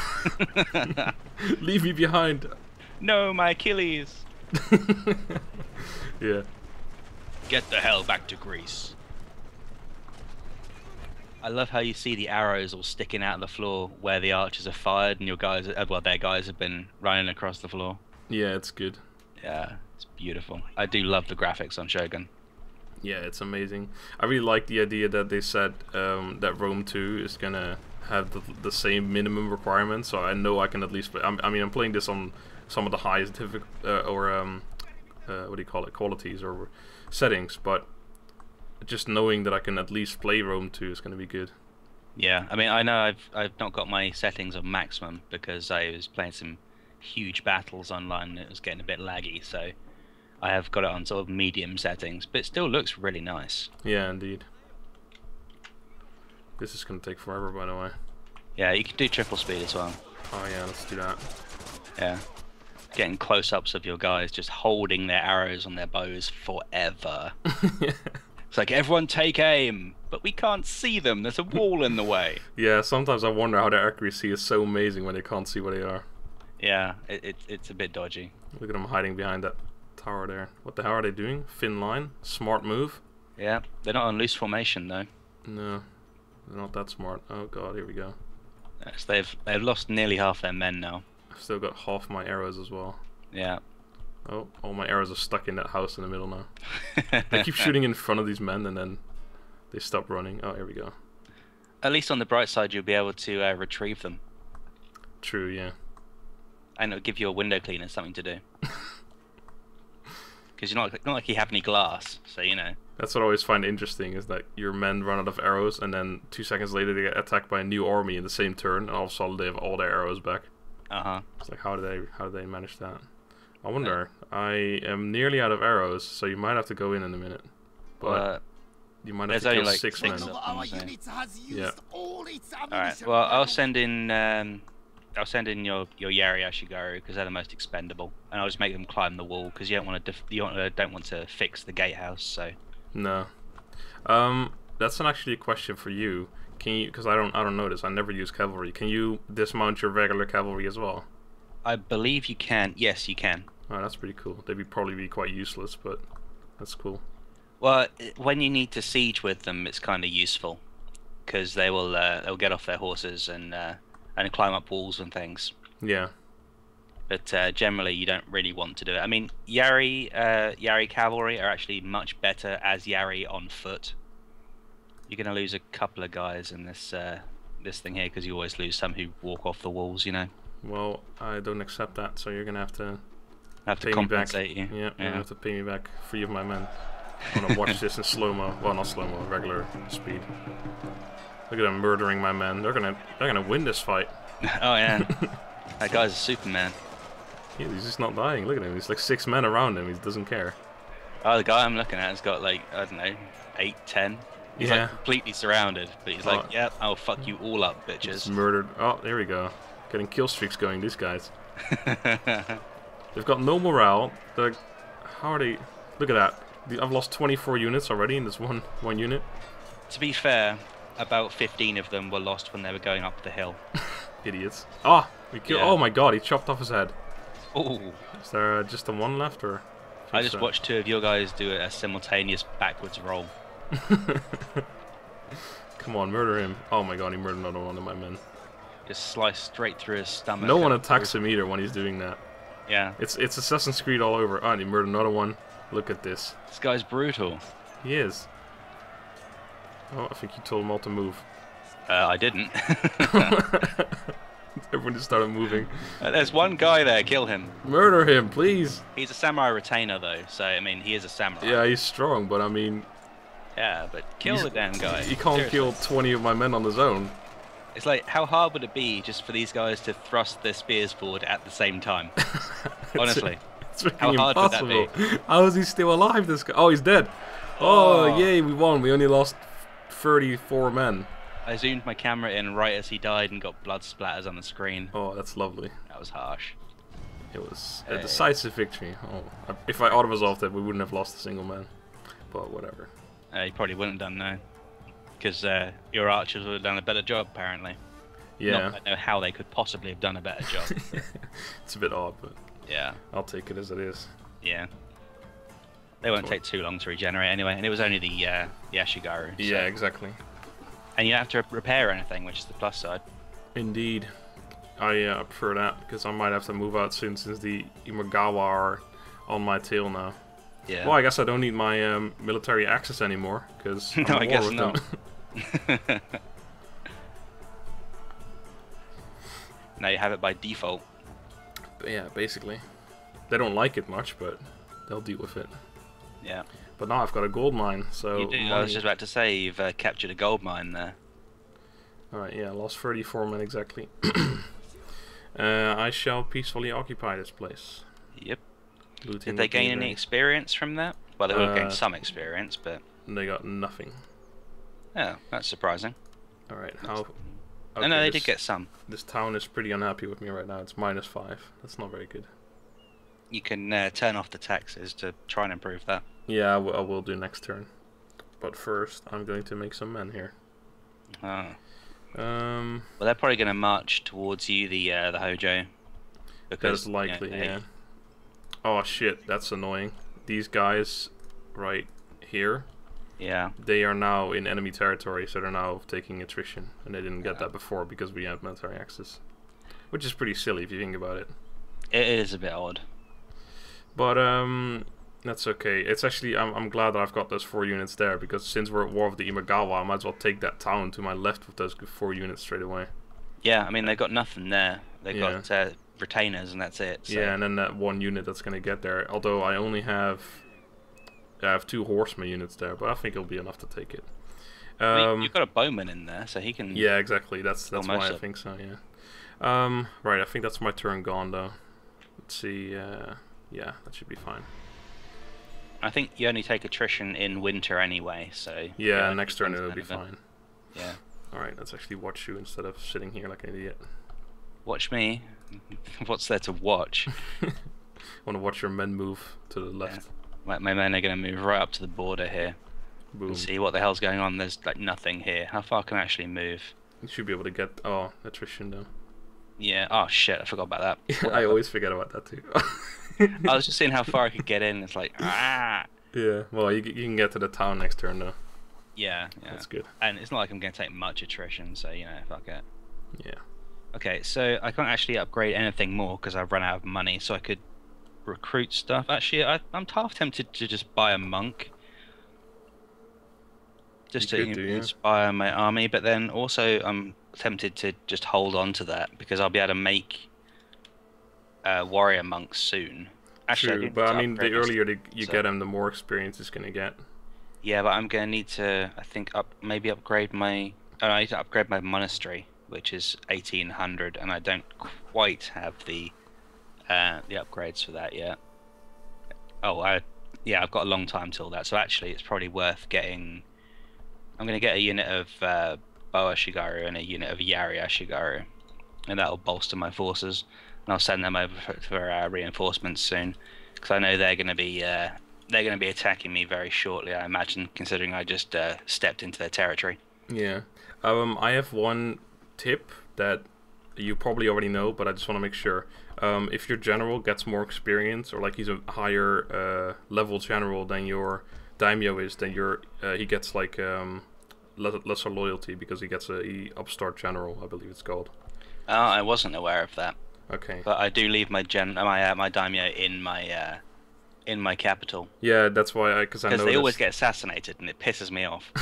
Leave me behind. No, my Achilles. Yeah. Get the hell back to Greece. I love how you see the arrows all sticking out of the floor where the archers are fired, and your guys, uh, well, their guys have been running across the floor. Yeah, it's good. Yeah, it's beautiful. I do love the graphics on Shogun. Yeah, it's amazing. I really like the idea that they said um, that Rome two is gonna have the, the same minimum requirements, so I know I can at least play. I'm, I mean, I'm playing this on some of the highest difficult uh, or um, uh, what do you call it, qualities or settings, but just knowing that I can at least play Rome two is gonna be good. Yeah, I mean, I know I've I've not got my settings on maximum because I was playing some huge battles online and it was getting a bit laggy, so I have got it on sort of medium settings, but it still looks really nice. Yeah, indeed. This is gonna take forever, by the way. Yeah, you can do triple speed as well. Oh yeah, let's do that. Yeah. Getting close-ups of your guys just holding their arrows on their bows forever. It's like, everyone take aim, but we can't see them. There's a wall in the way. Yeah, sometimes I wonder how their accuracy is so amazing when they can't see where they are. Yeah, it, it, it's a bit dodgy. Look at them hiding behind that tower there. What the hell are they doing? Thin line? Smart move? Yeah, they're not on loose formation though. No, they're not that smart. Oh god, here we go. Yes, they've they've lost nearly half their men now. I've still got half my arrows as well. Yeah. Oh, all my arrows are stuck in that house in the middle now. They keep shooting in front of these men and then they stop running. Oh, here we go. At least on the bright side, you'll be able to uh, retrieve them. True, yeah. And it'll give you a window cleaner something to do. Because you're not, not like you have any glass, so you know. That's what I always find interesting, is that your men run out of arrows and then two seconds later they get attacked by a new army in the same turn and all of a sudden they have all their arrows back. Uh-huh. It's like, how do they, how do they manage that? I wonder. I am nearly out of arrows, so you might have to go in in a minute. But Uh, you might have there's to only kill like six, six men. of Our them, so- unit has used Yeah. all its Alright, ammunition. well, I'll now. send in um, I'll send in your your Yari Ashigaru because they're the most expendable, and I'll just make them climb the wall because you don't want to def you don't, uh, don't want to fix the gatehouse. So No. Um, that's an actually a question for you. Can you? Because I don't, I don't know this. I never use cavalry. Can you dismount your regular cavalry as well? I believe you can. Yes, you can. Oh, that's pretty cool. They'd be probably be quite useless, but that's cool. Well, i- when you need to siege with them, it's kind of useful because they will uh, they'll get off their horses and uh, and climb up walls and things. Yeah. But uh, generally, you don't really want to do it. I mean, Yari uh, Yari cavalry are actually much better as Yari on foot. You're gonna lose a couple of guys in this uh, this thing here because you always lose some who walk off the walls. You know, Well, I don't accept that, so you're gonna have to have to pay me back. compensate you. Yeah, you're Yeah. gonna have to pay me back three of my men. I'm gonna watch this in slow mo. Well, not slow mo, regular speed. Look at them murdering my men. They're gonna, they're gonna win this fight. Oh yeah, that guy's a Superman. Yeah, he's just not dying. Look at him. He's like six men around him. He doesn't care. Oh, the guy I'm looking at has got like I don't know, eight, ten. He's Yeah. like completely surrounded, but he's Oh. like, "Yep, I'll fuck you all up, Just bitches." murdered. Oh, there we go. Getting kill streaks going. These guys. They've got no morale. They're, how are they? Look at that. The- I've lost twenty-four units already in this one one unit. To be fair, about fifteen of them were lost when they were going up the hill. Idiots. Ah, we killed. Yeah. Oh my god, he chopped off his head. Oh, Is there uh, just the one left, or? I just so. watched two of your guys do a simultaneous backwards roll. Come on, murder him. Oh my god, he murdered another one of my men. Just sliced straight through his stomach. No one attacks him either when he's doing that. Yeah, It's it's Assassin's Creed all over. Oh, and he murdered another one. Look at this. this guy's brutal. He is. Oh, I think you told him all to move. Uh, I didn't. Everyone just started moving. Uh, There's one guy there, kill him. Murder him, please. He's a samurai retainer though, so I mean he is a samurai. Yeah, he's strong, but I mean, Yeah, but kill He's- the damn guy. he can't Seriously. kill twenty of my men on his own. It's like, how hard would it be just for these guys to thrust their spears forward at the same time? Honestly. It's freaking How hard would that impossible. How is he still alive, this guy? Oh, he's dead. Oh, Oh. yay, we won. We only lost thirty-four men. I zoomed my camera in right as he died and got blood splatters on the screen. Oh, that's lovely. That was harsh. It was a Hey. decisive victory. Oh, I- if I auto-resolved it, we wouldn't have lost a single man. But whatever. Uh, you probably wouldn't have done no. Because uh, your archers would have done a better job, apparently. Yeah, Not that I know how they could possibly have done a better job. it's a bit odd, but Yeah, I'll take it as it is. yeah. They won't That's take too long to regenerate anyway, and it was only the uh, the Ashigaru. So. Yeah, exactly. And you don't have to repair anything, which is the plus side. Indeed. I uh, prefer that, because I might have to move out soon since the Imagawa are on my tail now. Yeah. Well, I guess I don't need my um, military access anymore, because I'm No, at I war guess with not. them. Now you have it by default. But yeah, basically. They don't like it much, but they'll deal with it. Yeah. But now I've got a gold mine, so... You do. I was just about to say you've uh, captured a gold mine there. Alright, yeah, lost thirty-four men exactly. uh, I shall peacefully occupy this place. Yep. Looting Did they the gain gateway. any experience from that? Well, they would have Uh, gained some experience, but They got nothing. yeah, that's surprising. Alright, how... Oh, no, they this, did get some. This town is pretty unhappy with me right now. It's minus five. That's not very good. You can uh, turn off the taxes to try and improve that. Yeah, I, w I will do next turn. But first, I'm going to make some men here. Oh. Um, Well, they're probably going to march towards you, the uh, the Hojo. that's you know, likely, they- yeah. Oh shit, that's annoying. These guys right here, Yeah. they are now in enemy territory, so they're now taking attrition. And they didn't get Yeah. that before because we had military access. Which is pretty silly if you think about it. It is a bit odd. But um, that's okay. It's actually, I'm, I'm glad that I've got those four units there, because since we're at war with the Imagawa, I might as well take that town to my left with those four units straight away. Yeah, I mean, they've got nothing there. They've Yeah. got uh, retainers, and that's it. So. Yeah, and then that one unit that's gonna get there. Although I only have, I have two horseman units there, but I think it'll be enough to take it. I mean, Um, you've got a bowman in there, so he can... yeah, exactly. That's that's why Almost I up. think so. Yeah. Um, right. I think that's my turn gone though. Let's see. Uh, yeah, that should be fine. I think you only take attrition in winter anyway, so... Yeah, it next turn becomes it'll be benefit. fine. Yeah. All right. Let's actually watch you instead of sitting here like an idiot. Watch me. What's there to watch? Want to watch your men move to the left. My, my men are going to move right up to the border here Boom. and see what the hell's going on. There's like nothing here. How far can I actually move? You should be able to get. Oh, attrition though. Yeah. Oh shit! I forgot about that. I always forget about that too. I was just seeing how far I could get in. It's like ah. Yeah. Well, you you can get to the town next turn though. Yeah. Yeah. That's good. And it's not like I'm going to take much attrition, so you know, fuck it. Yeah. Okay, so I can't actually upgrade anything more because I've run out of money, so I could recruit stuff. Actually, I, I'm half tempted to just buy a monk. Just You to could do, yeah. inspire my army, but then also I'm tempted to just hold on to that because I'll be able to make uh, warrior monks soon. Actually, I True, do but need I to mean, the upgrade this- earlier the, you so- get them, the more experience it's gonna get. Yeah, but I'm gonna need to, I think, up maybe upgrade my. Oh, I need to upgrade my monastery, which is eighteen hundred, and I don't quite have the uh, the upgrades for that yet. Oh, I yeah, I've got a long time till that. So actually, it's probably worth getting. I'm gonna get a unit of uh, Boa Shigaru and a unit of Yari Ashigaru, and that'll bolster my forces. And I'll send them over for, for uh, reinforcements soon, because I know they're gonna be. Uh, They're going to be attacking me very shortly, I imagine, considering I just uh, stepped into their territory. Yeah. Um, I have one tip that you probably already know, but I just want to make sure. Um, if your general gets more experience, or like he's a higher uh, level general than your daimyo is, then your uh, he gets like um, le- lesser loyalty because he gets a he upstart general, I believe it's called. Uh, I wasn't aware of that, Okay. but I do leave my gen, my uh, my daimyo in my uh, in my capital Yeah, that's why I because I because know they always get assassinated, and it pisses me off.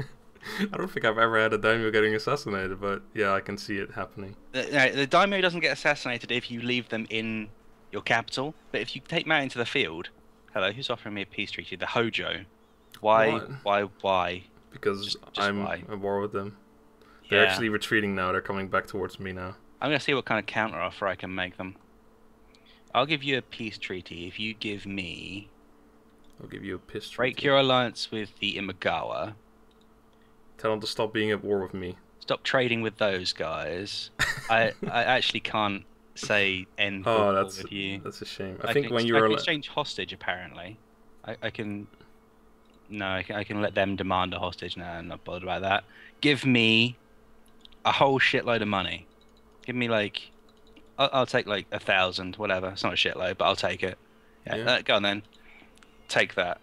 I don't think I've ever had a daimyo getting assassinated, but yeah, I can see it happening. the, no, the daimyo doesn't get assassinated if you leave them in your capital, but if you take them out into the field. Hello, who's offering me a peace treaty? The Hojo. Why? What? Why? Why? Because Just- just I'm why? at war with them. They're Yeah. actually retreating now. They're coming back towards me now. I'm gonna see what kind of counter offer I can make them. I'll give you a peace treaty if you give me I'll give you a piss break treaty. your alliance with the Imagawa. Tell them to stop being at war with me. Stop trading with those guys. I I actually can't say end Oh, war that's with you. that's a shame. I, I think can, when ex- you I were can li- exchange hostage apparently. I, I can. No, I can, I can let them demand a hostage. No, I'm not bothered about that. Give me a whole shitload of money. Give me like, I'll, I'll take like a thousand, whatever. It's not a shitload, but I'll take it. Yeah, Yeah. Uh, go on then. Take that.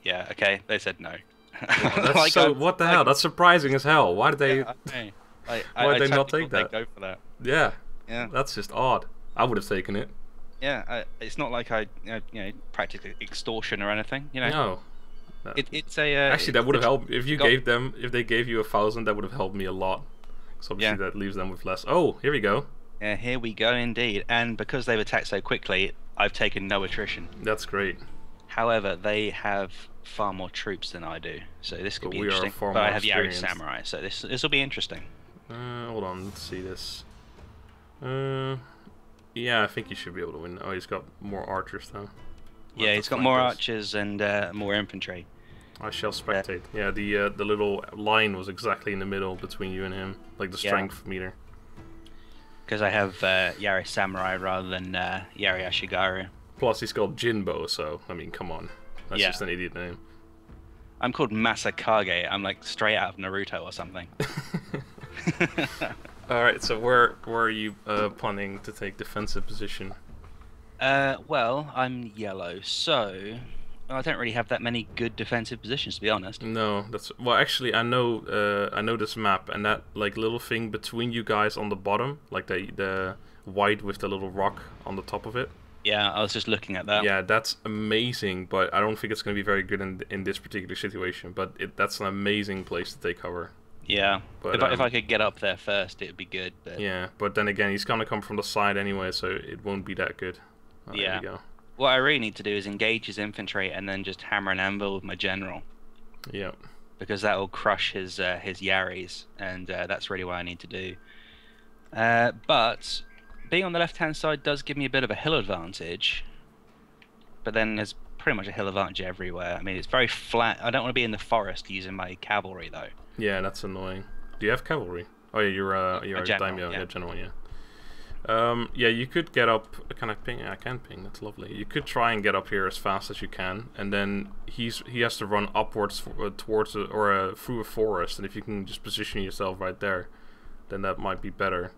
Yeah, okay. They said no. That's Like, so. I'm- What the like, hell? That's surprising as hell. Why did they? yeah, I know. Like, I, Why'd I they not totally take thought that? they'd go for that. Yeah. Yeah. That's just odd. I would have taken it. Yeah, I, it's not like I, you know, you know, practice extortion or anything. You know, No. That- it, it's a. Uh, Actually, that would have helped if you got- gave them. If they gave you a thousand, that would have helped me a lot. So obviously Yeah. that leaves them with less. Oh, here we go. Yeah, here we go indeed. And because they've attacked so quickly, I've taken no attrition. That's great. However, they have far more troops than I do, so this could But be we are interesting. far But I more have Yari experienced. Samurai, so this this will be interesting. Uh, hold on, let's see this. Uh, yeah, I think he should be able to win. Oh, he's got more archers though. We'll Yeah, have he's to got find more those. archers and uh, more infantry. I shall spectate. Yeah, the uh, the little line was exactly in the middle between you and him, like the Yeah. strength meter. Because I have uh, Yari Samurai rather than uh, Yari Ashigaru. Plus, he's called Jinbo, so I mean, come on, that's Yeah. just an idiot name. I'm called Masakage. I'm like straight out of Naruto or something. All right, so where where are you uh, planning to take defensive position? Uh, well, I'm yellow, so I don't really have that many good defensive positions, to be honest. No, that's well. Actually, I know uh, I know this map, and that like little thing between you guys on the bottom, like the the white with the little rock on the top of it. Yeah, I was just looking at that. Yeah, that's amazing, but I don't think it's going to be very good in in this particular situation. But it, that's an amazing place to take cover. Yeah. But, if, I, if um, I could get up there first, it'd be good. But Yeah, but then again, he's going to come from the side anyway, so it won't be that good. Oh, Yeah. There we go. what I really need to do is engage his infantry and then just hammer and anvil with my general, Yeah. because that will crush his uh, his Yaris, and uh, that's really what I need to do. Uh, but being on the left-hand side does give me a bit of a hill advantage, but then there's pretty much a hill advantage everywhere. I mean, it's very flat. I don't want to be in the forest using my cavalry, though. Yeah, that's annoying. Do you have cavalry? Oh yeah, you're uh, you're A a general, daimyo, yeah. yeah, general, yeah. Um, yeah, you could get up. Can I ping? Yeah, I can ping. That's lovely. You could try and get up here as fast as you can, and then he's he has to run upwards for, uh, towards a, or uh, through a forest. And if you can just position yourself right there, then that might be better.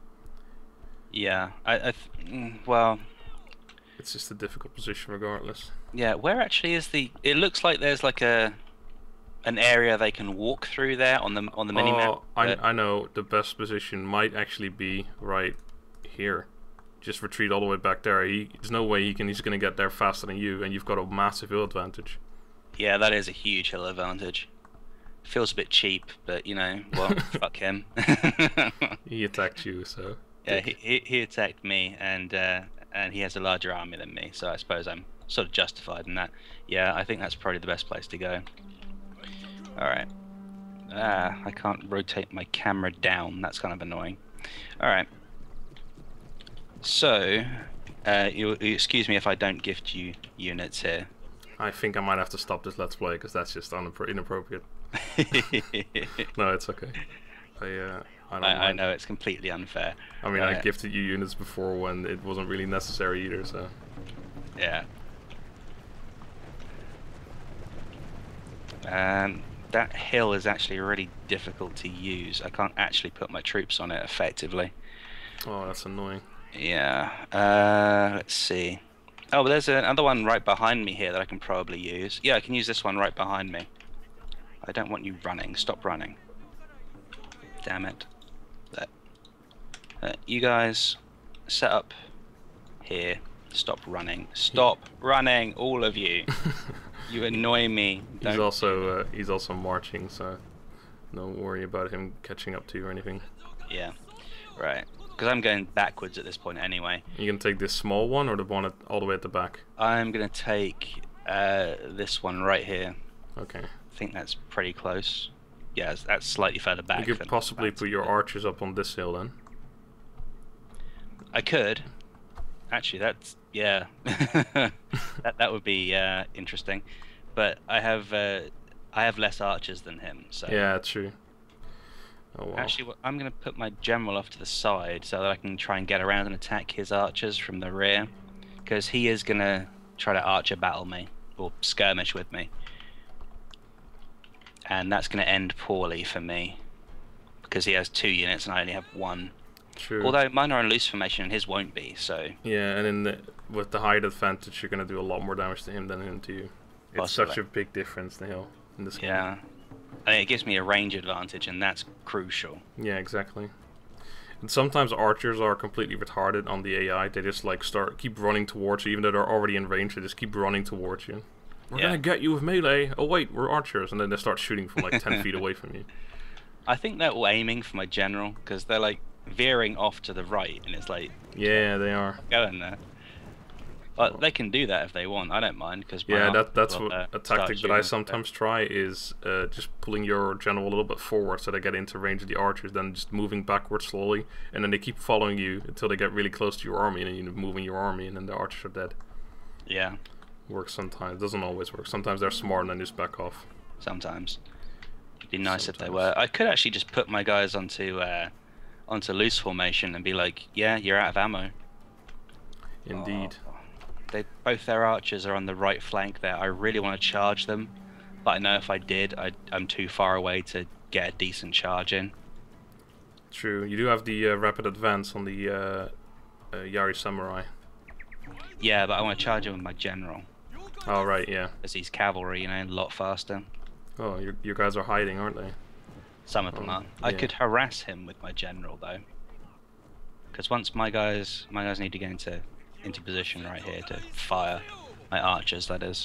Yeah, I, I th mm, well, It's just a difficult position regardless. yeah. Where actually is the? It looks like there's like a an area they can walk through there on the on the mini map. Oh, I I know the best position might actually be right here. Just retreat all the way back there. He, there's no way he can. He's gonna get there faster than you, and you've got a massive hill advantage. Yeah, that is a huge hill advantage. Feels a bit cheap, but you know, well, fuck him. He attacked you, so. Yeah, he, he he attacked me, and uh, and he has a larger army than me, so I suppose I'm sort of justified in that. Yeah, I think that's probably the best place to go. All right. Ah, I can't rotate my camera down. That's kind of annoying. All right. So, uh, you, you excuse me if I don't gift you units here. I think I might have to stop this let's play because that's just unappro- inappropriate. No, it's okay. I uh, I don't I, I mind. know it's completely unfair. I mean, Uh, I gifted you units before when it wasn't really necessary either, so. Yeah. Um, that hill is actually really difficult to use. I can't actually put my troops on it effectively. Oh, that's annoying. Yeah. Uh, let's see. Oh, but there's another one right behind me here that I can probably use. Yeah, I can use this one right behind me. I don't want you running. Stop running. Damn it. There. Uh, you guys, set up here. Stop running. Stop running, all of you. You annoy me. He's Don't also uh, he's also marching, so don't worry about him catching up to you or anything. Yeah. Right. Because I'm going backwards at this point anyway. You can take this small one or the one at, all the way at the back. I'm going to take uh, this one right here. Okay. I think that's pretty close. Yeah, that's slightly further back. You could than possibly that. put your archers up on this hill then. I could. Actually, that's yeah. that that would be uh, interesting, but I have uh, I have less archers than him, so Yeah, true. Oh well. actually what- I'm going to put my general off to the side so that I can try and get around and attack his archers from the rear, because he is going to try to archer battle me or skirmish with me, and that's going to end poorly for me because he has two units and I only have one. True. Although mine are in loose formation and his won't be, so Yeah, and in the, with the height advantage, you're gonna do a lot more damage to him than him to you. It's possibly. such a big difference, the hill, in this game. Yeah. I mean, it gives me a range advantage, and that's crucial. Yeah, exactly. And sometimes archers are completely retarded on the A I. They just like start keep running towards you, even though they're already in range. They just keep running towards you. We're Yeah. gonna get you with melee. Oh wait, we're archers, and then they start shooting from like ten feet away from you. I think they're all aiming for my general, because they're like veering off to the right, and it's like Yeah, they are. going there. But they can do that if they want. I don't mind, because Yeah, that that's what a tactic that I sometimes try is uh, just pulling your general a little bit forward so they get into range of the archers, then just moving backwards slowly, and then they keep following you until they get really close to your army, and then you move in your army, and then the archers are dead. Yeah, Works sometimes. Doesn't always work. Sometimes they're smart and then just back off. sometimes. It'd be nice if they Sometimes. were. I could actually just put my guys onto uh, onto loose formation and be like, yeah, you're out of ammo. Indeed. Oh, they both their archers are on the right flank there. I really want to charge them, but I know if I did, I, I'm too far away to get a decent charge in. True. You do have the uh, rapid advance on the uh, uh, Yari Samurai. Yeah, but I want to charge him with my general, Oh, right, yeah. as he's cavalry, you know, a lot faster. Oh, your, your guys are hiding, aren't they? Some of them Oh, are. I yeah. could harass him with my general though, because once my guys, my guys need to get into into position right here to fire my archers. That is.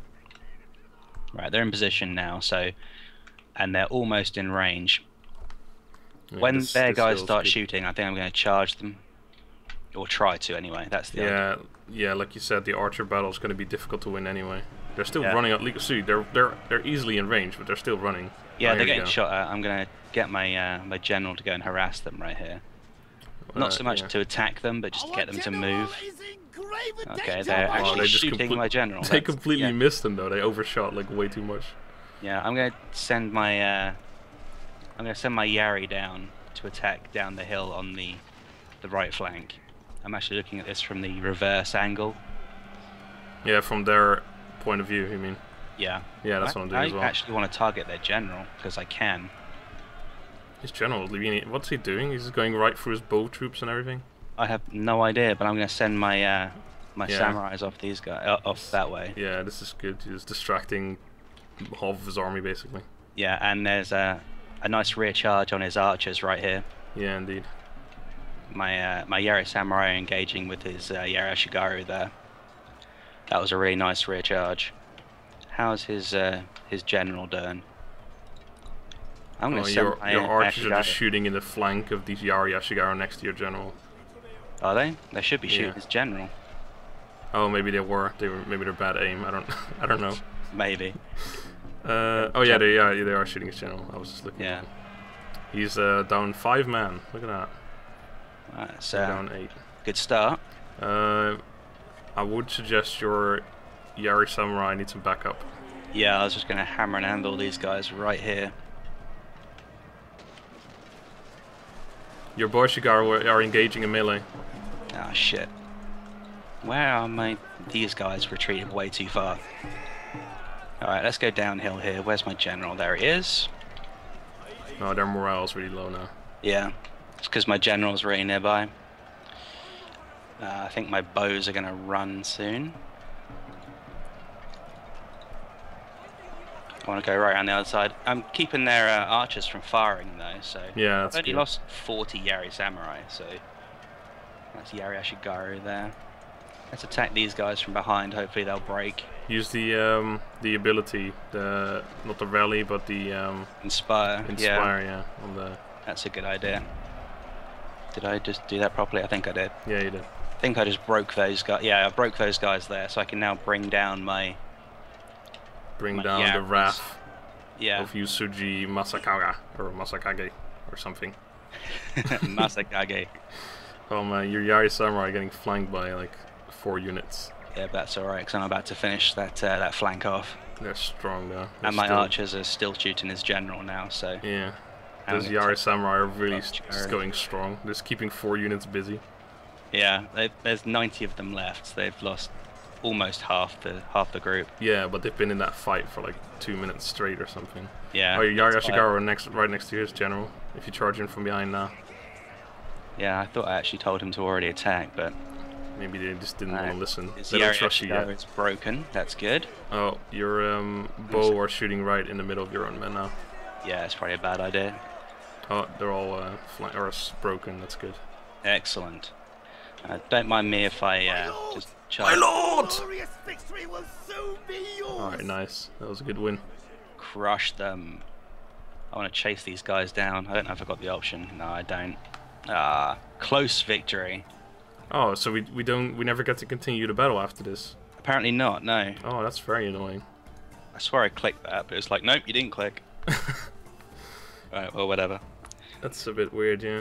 Right, they're in position now, so, and they're almost in range. Yeah, when this- their this guys hill's start good. shooting, I think I'm going to charge them, or try to anyway. That's the idea. Yeah, yeah, like you said, the archer battle is going to be difficult to win anyway. They're still Yeah. running at least. See, they're they're they're easily in range, but they're still running. Yeah, Oh, they're here we getting go. shot at. I'm going to get my uh, my general to go and harass them right here. Not Uh, so much yeah. to attack them, but just to get them to move. Okay, they're Oh, actually they just shooting complete- my general. They That's- completely yeah. missed them though. They overshot like way too much. Yeah, I'm gonna send my uh, I'm gonna send my Yari down to attack down the hill on the the right flank. I'm actually looking at this from the reverse angle. Yeah, from their point of view, you mean? Yeah. Yeah, that's I, what I'm doing I as well. actually want to target their general because I can. His general, Livini, what's he doing? He's just going right through his bow troops and everything. I have no idea, but I'm gonna send my uh, my Yeah. samurais off these guys uh, off that way. Yeah, this is good. He's distracting half of his army basically. Yeah, and there's a a nice rear charge on his archers right here. Yeah, indeed. My uh, my Yari samurai engaging with his uh, Yari Ashigaru there. That was a really nice rear charge. How's his uh, his general doing? I'm gonna Oh, send your my your uh, archers are just Ashigaru. shooting in the flank of these Yari Ashigaru next to your general. Are they? They should be shooting Yeah. his general. Oh, maybe they were. They were. Maybe they're bad aim. I don't. I don't know. Maybe. Uh, oh yeah, they are. They are shooting his general. I was just looking. Yeah. He's uh, down five man. Look at that. Right, So so down eight. good start. Uh, I would suggest your Yari Samurai needs some backup. Yeah, I was just gonna hammer and handle these guys right here. Your boy Shigaru are engaging in melee. Ah, shit. Where are my... These guys retreated way too far. Alright, let's go downhill here. Where's my general? There he is. Oh, their morale is really low now. Yeah. It's because my general's really nearby. Uh, I think my bows are going to run soon. I want to go right around the other side. I'm keeping their uh, archers from firing though, so... Yeah, that's I've only good. lost forty Yari Samurai, so... That's Yari Ashigaru there. Let's attack these guys from behind, hopefully they'll break. Use the um the ability, the not the rally, but the um Inspire, yeah, inspire. Yeah, on the that's a good idea. Did I just do that properly? I think I did. yeah you did. I think I just broke those guys. Yeah, I broke those guys there, so I can now bring down my... Bring My down the Yaris. wrath Yeah, of Yusuji Masakaga or Masakage or something. Masakage. Oh man, your Yari Samurai getting flanked by like four units. Yeah, but that's alright, because I'm about to finish that uh, that flank off. They're strong though. They're And my still- archers are still shooting his general now, so... Yeah. I'm Those gonna Yari take- Samurai are really Archer. st- just going strong. Just keeping four units busy. Yeah, they, there's ninety of them left, so they've lost almost half the half the group. Yeah, but they've been in that fight for like two minutes straight or something. Yeah. Oh, your Yari that's why- Ashigaru are next, right next to his general. If you charge in from behind now. Yeah, I thought I actually told him to already attack, but Maybe they just didn't Uh, want to listen. His They don't Yari trust you Ashigaru yet. is broken. That's good. Oh, your um, bow are shooting right in the middle of your own men now. Yeah, it's probably a bad idea. Oh, they're all uh, fly or s- broken. That's good. Excellent. Uh, don't mind me if I uh, just My charge, lord! Glorious victory will soon be yours. All right, nice. That was a good win. crush them. I want to chase these guys down. I don't know if I got the option. No, I don't. Ah, close victory. Oh, so we we don't we never get to continue the battle after this. Apparently not. No. Oh, that's very annoying. I swear I clicked that, but it's like, nope, you didn't click. Right, well, whatever. That's a bit weird, yeah.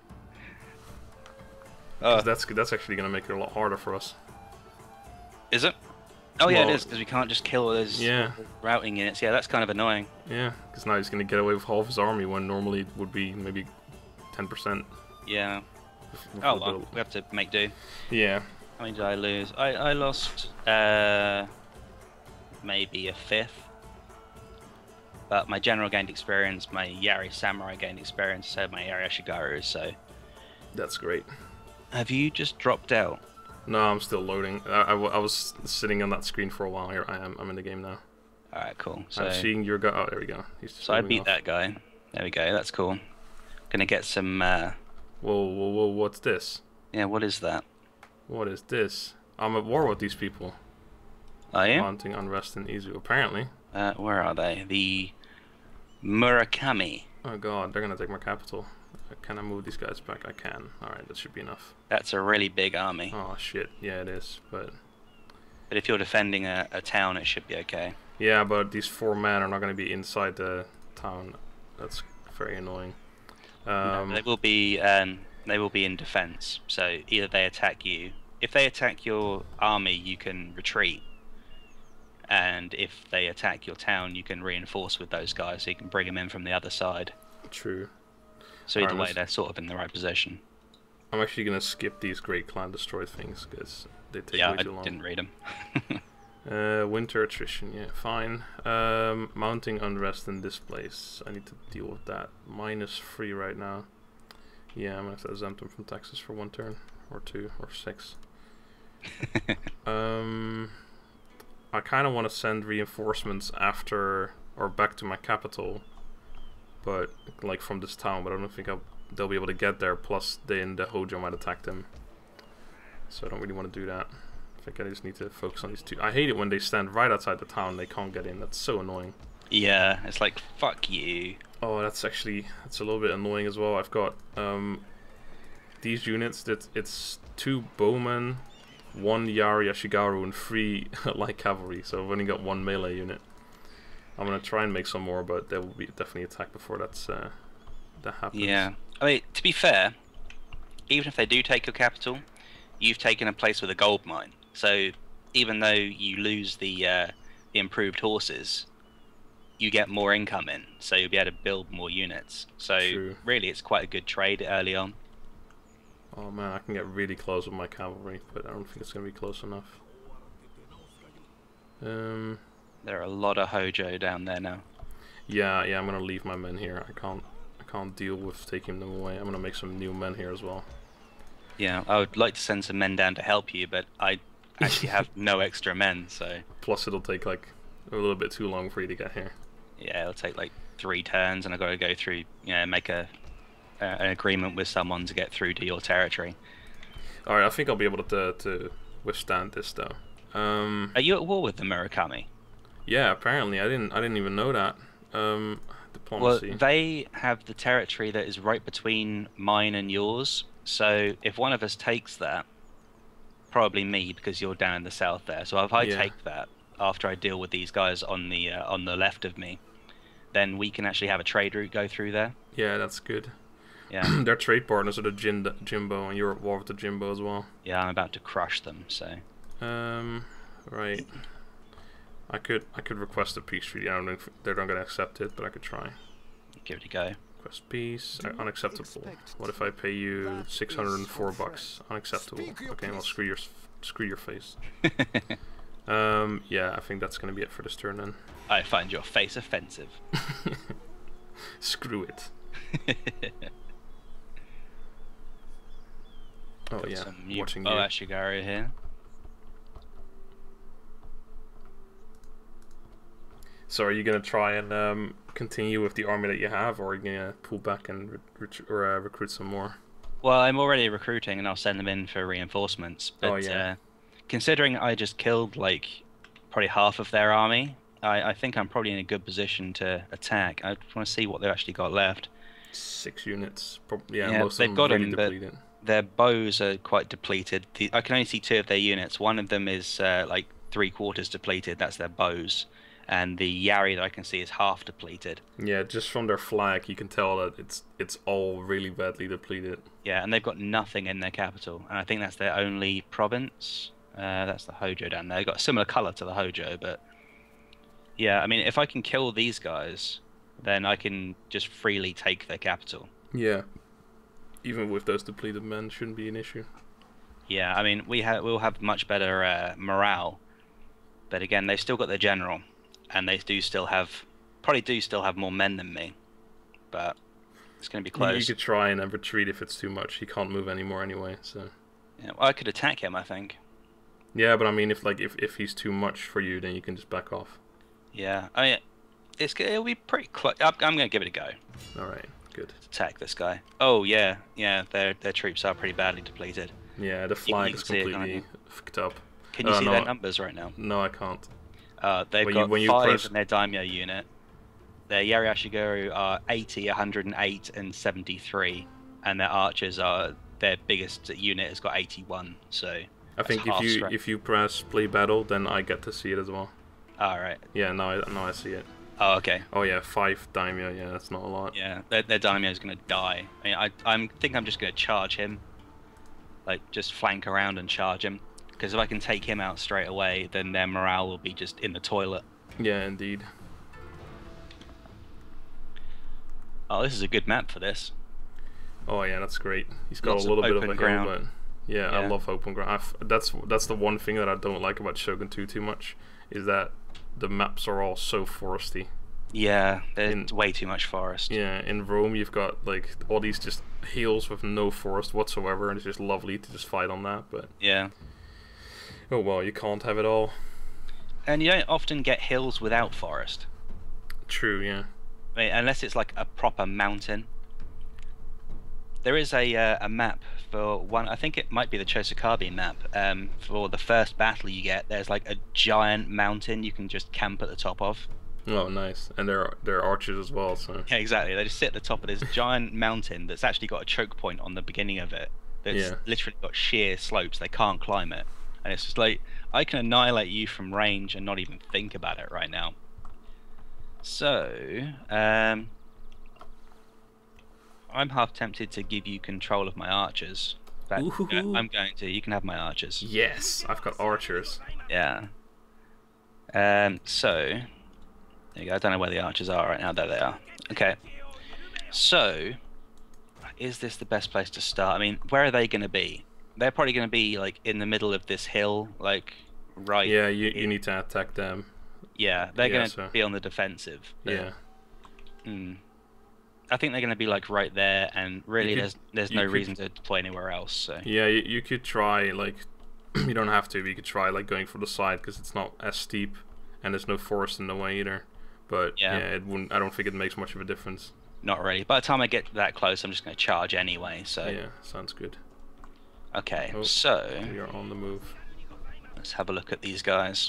Oh, 'Cause that's that's actually gonna make it a lot harder for us. is it? Oh yeah, Well- it is, because we can't just kill those Yeah. routing units. Yeah, that's kind of annoying. Yeah, because now he's gonna get away with half his army when normally it would be maybe ten percent. Yeah. Oh well, we have to make do. Yeah. How many did I lose? I, I lost uh, maybe a fifth. But my general gained experience, my Yari Samurai gained experience, so my Yari Ashigaru, so... That's great. Have you just dropped out? No, I'm still loading. I, I, w- I was sitting on that screen for a while. Here I am. I'm in the game now. Alright, cool. So, I'm seeing your guy. Oh, there we go. He's just so I moving beat off. that guy. There we go, that's cool. Gonna get some... Uh, Whoa, whoa, whoa! What's this? yeah, what is that? What is this? I'm at war with these people. Are you? Haunting unrest in Izu. Apparently. Uh, where are they? The Murakami. Oh god, they're gonna take my capital. Uh, Can I move these guys back? I can. Alright, that should be enough. That's a really big army. Oh shit, yeah it is, but... But if you're defending a, a town, it should be okay. Yeah, but these four men are not gonna be inside the town. That's very annoying. No, Um, they will be um, they will be in defense. So either they attack you. If they attack your army, you can retreat. And if they attack your town, you can reinforce with those guys. So you can bring them in from the other side. True. So either Alright, way, let's- they're sort of in the right position. I'm actually gonna skip these Great Clan Destroy things, because they take Yeah, way I too long. didn't read them. Uh, winter attrition, yeah, fine. Um, mounting unrest in this place. I need to deal with that. Minus three right now. Yeah, I'm gonna have to exempt them from taxes for one turn, or two, or six. um, I kind of want to send reinforcements after, or back to my capital, but like from this town. But I don't think I'll, they'll be able to get there. Plus, then the Hojo might attack them. So I don't really want to do that. I think I just need to focus on these two. I hate it when they stand right outside the town and they can't get in. That's so annoying. Yeah, it's like, fuck you. Oh, that's actually, that's a little bit annoying as well. I've got um, these units, that it's two bowmen, one Yari Ashigaru, and three light cavalry. So I've only got one melee unit. I'm going to try and make some more, but they will be definitely attacked before that's, uh, that happens. Yeah. I mean, to be fair, even if they do take your capital, you've taken a place with a gold mine. So even though you lose the, uh, the improved horses, you get more income in, so you'll be able to build more units. So True. really, it's quite a good trade early on. Oh man, I can get really close with my cavalry, but I don't think it's going to be close enough. Um... There are a lot of Hojo down there now. Yeah, yeah, I'm gonna leave my men here. I can't, I can't deal with taking them away. I'm gonna make some new men here as well. Yeah, I would like to send some men down to help you, but I actually have no extra men, so Plus, it'll take like a little bit too long for you to get here. yeah, it'll take like three turns, and I've got to go through, you know, make a uh, an agreement with someone to get through to your territory. All right, I think I'll be able to to withstand this though. Um, Are you at war with the Murakami? yeah, apparently I didn't, I didn't even know that. Um, Well, diplomacy. they have the territory that is right between mine and yours. So if one of us takes that, probably me, because you're down in the south there. So if I Yeah. take that after I deal with these guys on the uh, on the left of me, then we can actually have a trade route go through there. Yeah, that's good. Yeah, Their trade partners are the Jin Jimbo, and you're at war with the Jimbo as well. yeah, I'm about to crush them. So Um, right. I could I could request a peace treaty. I don't know if they're not gonna accept it, but I could try. give it a go. Request peace. Do Uh, unacceptable. expect What if I pay you that six hundred and four is your bucks? Unacceptable. Speak your Okay, well peace. screw your s- screw your face. Um, yeah, I think that's gonna be it for this turn then. I find your face offensive. Screw it. Oh Got yeah, some new watching Bow you. Ashigaru here. So are you gonna try and um, continue with the army that you have, or are you gonna pull back and re ret or uh, recruit some more? Well, I'm already recruiting, and I'll send them in for reinforcements. But Oh, yeah. uh, considering I just killed like probably half of their army, I, I think I'm probably in a good position to attack. I want to see what they've actually got left. Six units. Prob yeah, Yeah, most of they've them got really 'em, but- depleted. Their bows are quite depleted. The, I can only see two of their units. One of them is uh, like three quarters depleted. That's their bows, and the Yari that I can see is half depleted. Yeah, just from their flag, you can tell that it's it's all really badly depleted. Yeah, and they've got nothing in their capital, and I think that's their only province. Uh, that's the Hojo down there. They've got a similar color to the Hojo, but yeah, I mean, if I can kill these guys, then I can just freely take their capital. Yeah. Even with those depleted men, shouldn't be an issue. Yeah, I mean, we have we'll have much better uh, morale, but again, they've still got their general, and they do still have probably do still have more men than me, but it's going to be You, you close. could try and then retreat if it's too much. He can't move anymore anyway, so. Yeah, well, I could attack him, I think. Yeah, but I mean, if like if, if he's too much for you, then you can just back off. Yeah, I mean, it's it'll be pretty close. I'm, I'm going to give it a go. All right, good. Attack this guy. Oh yeah, yeah. Their their troops are pretty badly depleted. Yeah, the can flag is see it, can't completely you? fucked up. Can you Uh, see no. their numbers right now? No, I can't. Uh, they've When you- got when you five press- in their daimyo unit. Their Yari Ashigaru are eighty, one hundred eight, and seventy-three, and their archers are their biggest unit has got eighty-one. So I that's think if half you strength. if you press play battle, then I get to see it as well. All right. Yeah, now I now I see it. Oh, okay. Oh yeah, five daimyo. Yeah, that's not a lot. Yeah, their, their daimyo is going to die. I mean, I I'm think I'm just going to charge him, like just flank around and charge him. Because if I can take him out straight away, then their morale will be just in the toilet. Yeah, indeed. Oh, this is a good map for this. Oh yeah, that's great. He's got Lots a of little bit of open a ground. hill, but yeah, I Yeah. love open ground. I've, that's that's the one thing that I don't like about Shogun two too much, is that the maps are all so foresty. Yeah, there's In- way too much forest. Yeah, in Rome you've got like all these just hills with no forest whatsoever, and it's just lovely to just fight on that. But Yeah. oh well, you can't have it all. And you don't often get hills without forest. True, yeah. I mean, unless it's like a proper mountain. There is a uh, a map for one. I think it might be the Chosokabe map. Um, for the first battle you get, there's like a giant mountain you can just camp at the top of. Oh, nice. And there are there are archers as well, so Yeah, exactly. They just sit at the top of this giant mountain that's actually got a choke point on the beginning of it. That's Yeah. literally got sheer slopes. They can't climb it, and it's just like I can annihilate you from range and not even think about it right now. So, um, I'm half tempted to give you control of my archers. But Ooh. I'm going to. You can have my archers. yes, I've got archers. Yeah. Um. So, there you go. I don't know where the archers are right now. There they are. Okay. So, is this the best place to start? I mean, where are they going to be? They're probably going to be like in the middle of this hill, like right. Yeah, you you in- need to attack them. Yeah, they're Yeah, going to so- be on the defensive. but, Yeah. hmm. I think they're going to be like right there, and really, could- there's there's you no could- reason to deploy anywhere else. So Yeah, you, you could try like you don't have to, but you could try like going for the side because it's not as steep and there's no forest in the way either. But Yeah. yeah, it wouldn't. I don't think it makes much of a difference. not really. By the time I get that close, I'm just going to charge anyway. So Yeah, sounds good. okay, Oh. so We are on the move. let's have a look at these guys.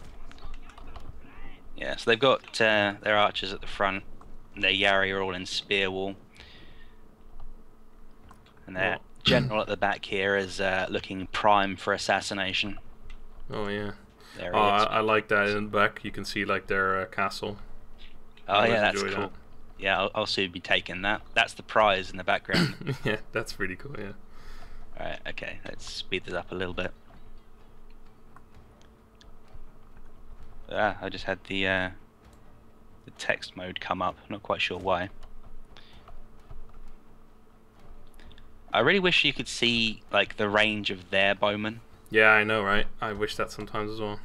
Yeah, so they've got uh, their archers at the front, and their Yari are all in spear wall, and their Oh. general at the back here is uh, looking prime for assassination. Oh yeah. There Oh, he I, is. I like that in the back. You can see like their uh, castle. Oh I yeah, always that's enjoy cool. that. Yeah, I'll, I'll soon be taking that. That's the prize in the background. Yeah, that's pretty cool. Yeah. Alright, okay, let's speed this up a little bit. Ah, I just had the uh, the text mode come up. Not quite sure why. I really wish you could see like the range of their bowmen. Yeah, I know, right? I wish that sometimes as well.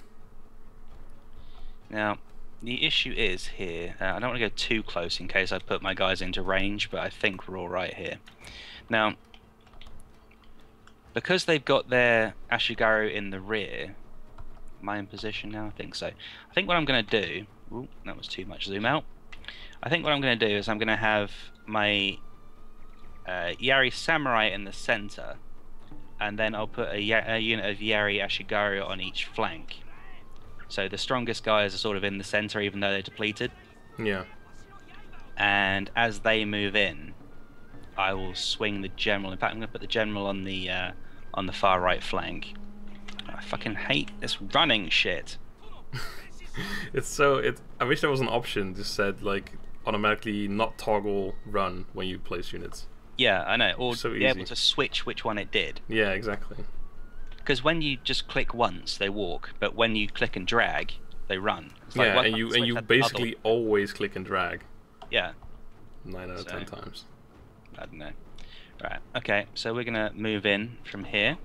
Now, the issue is here. Uh, I don't want to go too close in case I put my guys into range, but I think we're all right here. Now, because they've got their Ashigaru in the rear. Am I in position now? I think so. I think what I'm going to do... Ooh, that was too much zoom out. I think what I'm going to do is I'm going to have my uh, Yari Samurai in the center, and then I'll put a, a unit of Yari Ashigaru on each flank. So the strongest guys are sort of in the center, even though they're depleted. Yeah. And as they move in, I will swing the general. In fact, I'm going to put the general on the uh, on the far right flank. I fucking hate this running shit. It's so it. I wish there was an option that said like automatically not toggle run when you place units. Yeah, I know. Or So be easy. able to switch which one it did. Yeah, exactly. Because when you just click once, they walk, but when you click and drag, they run. It's like, Yeah, why and can't you I and switch you that to basically other- always click and drag Yeah, nine out of So- ten times. I don't know. Right. Okay. So we're gonna move in from here.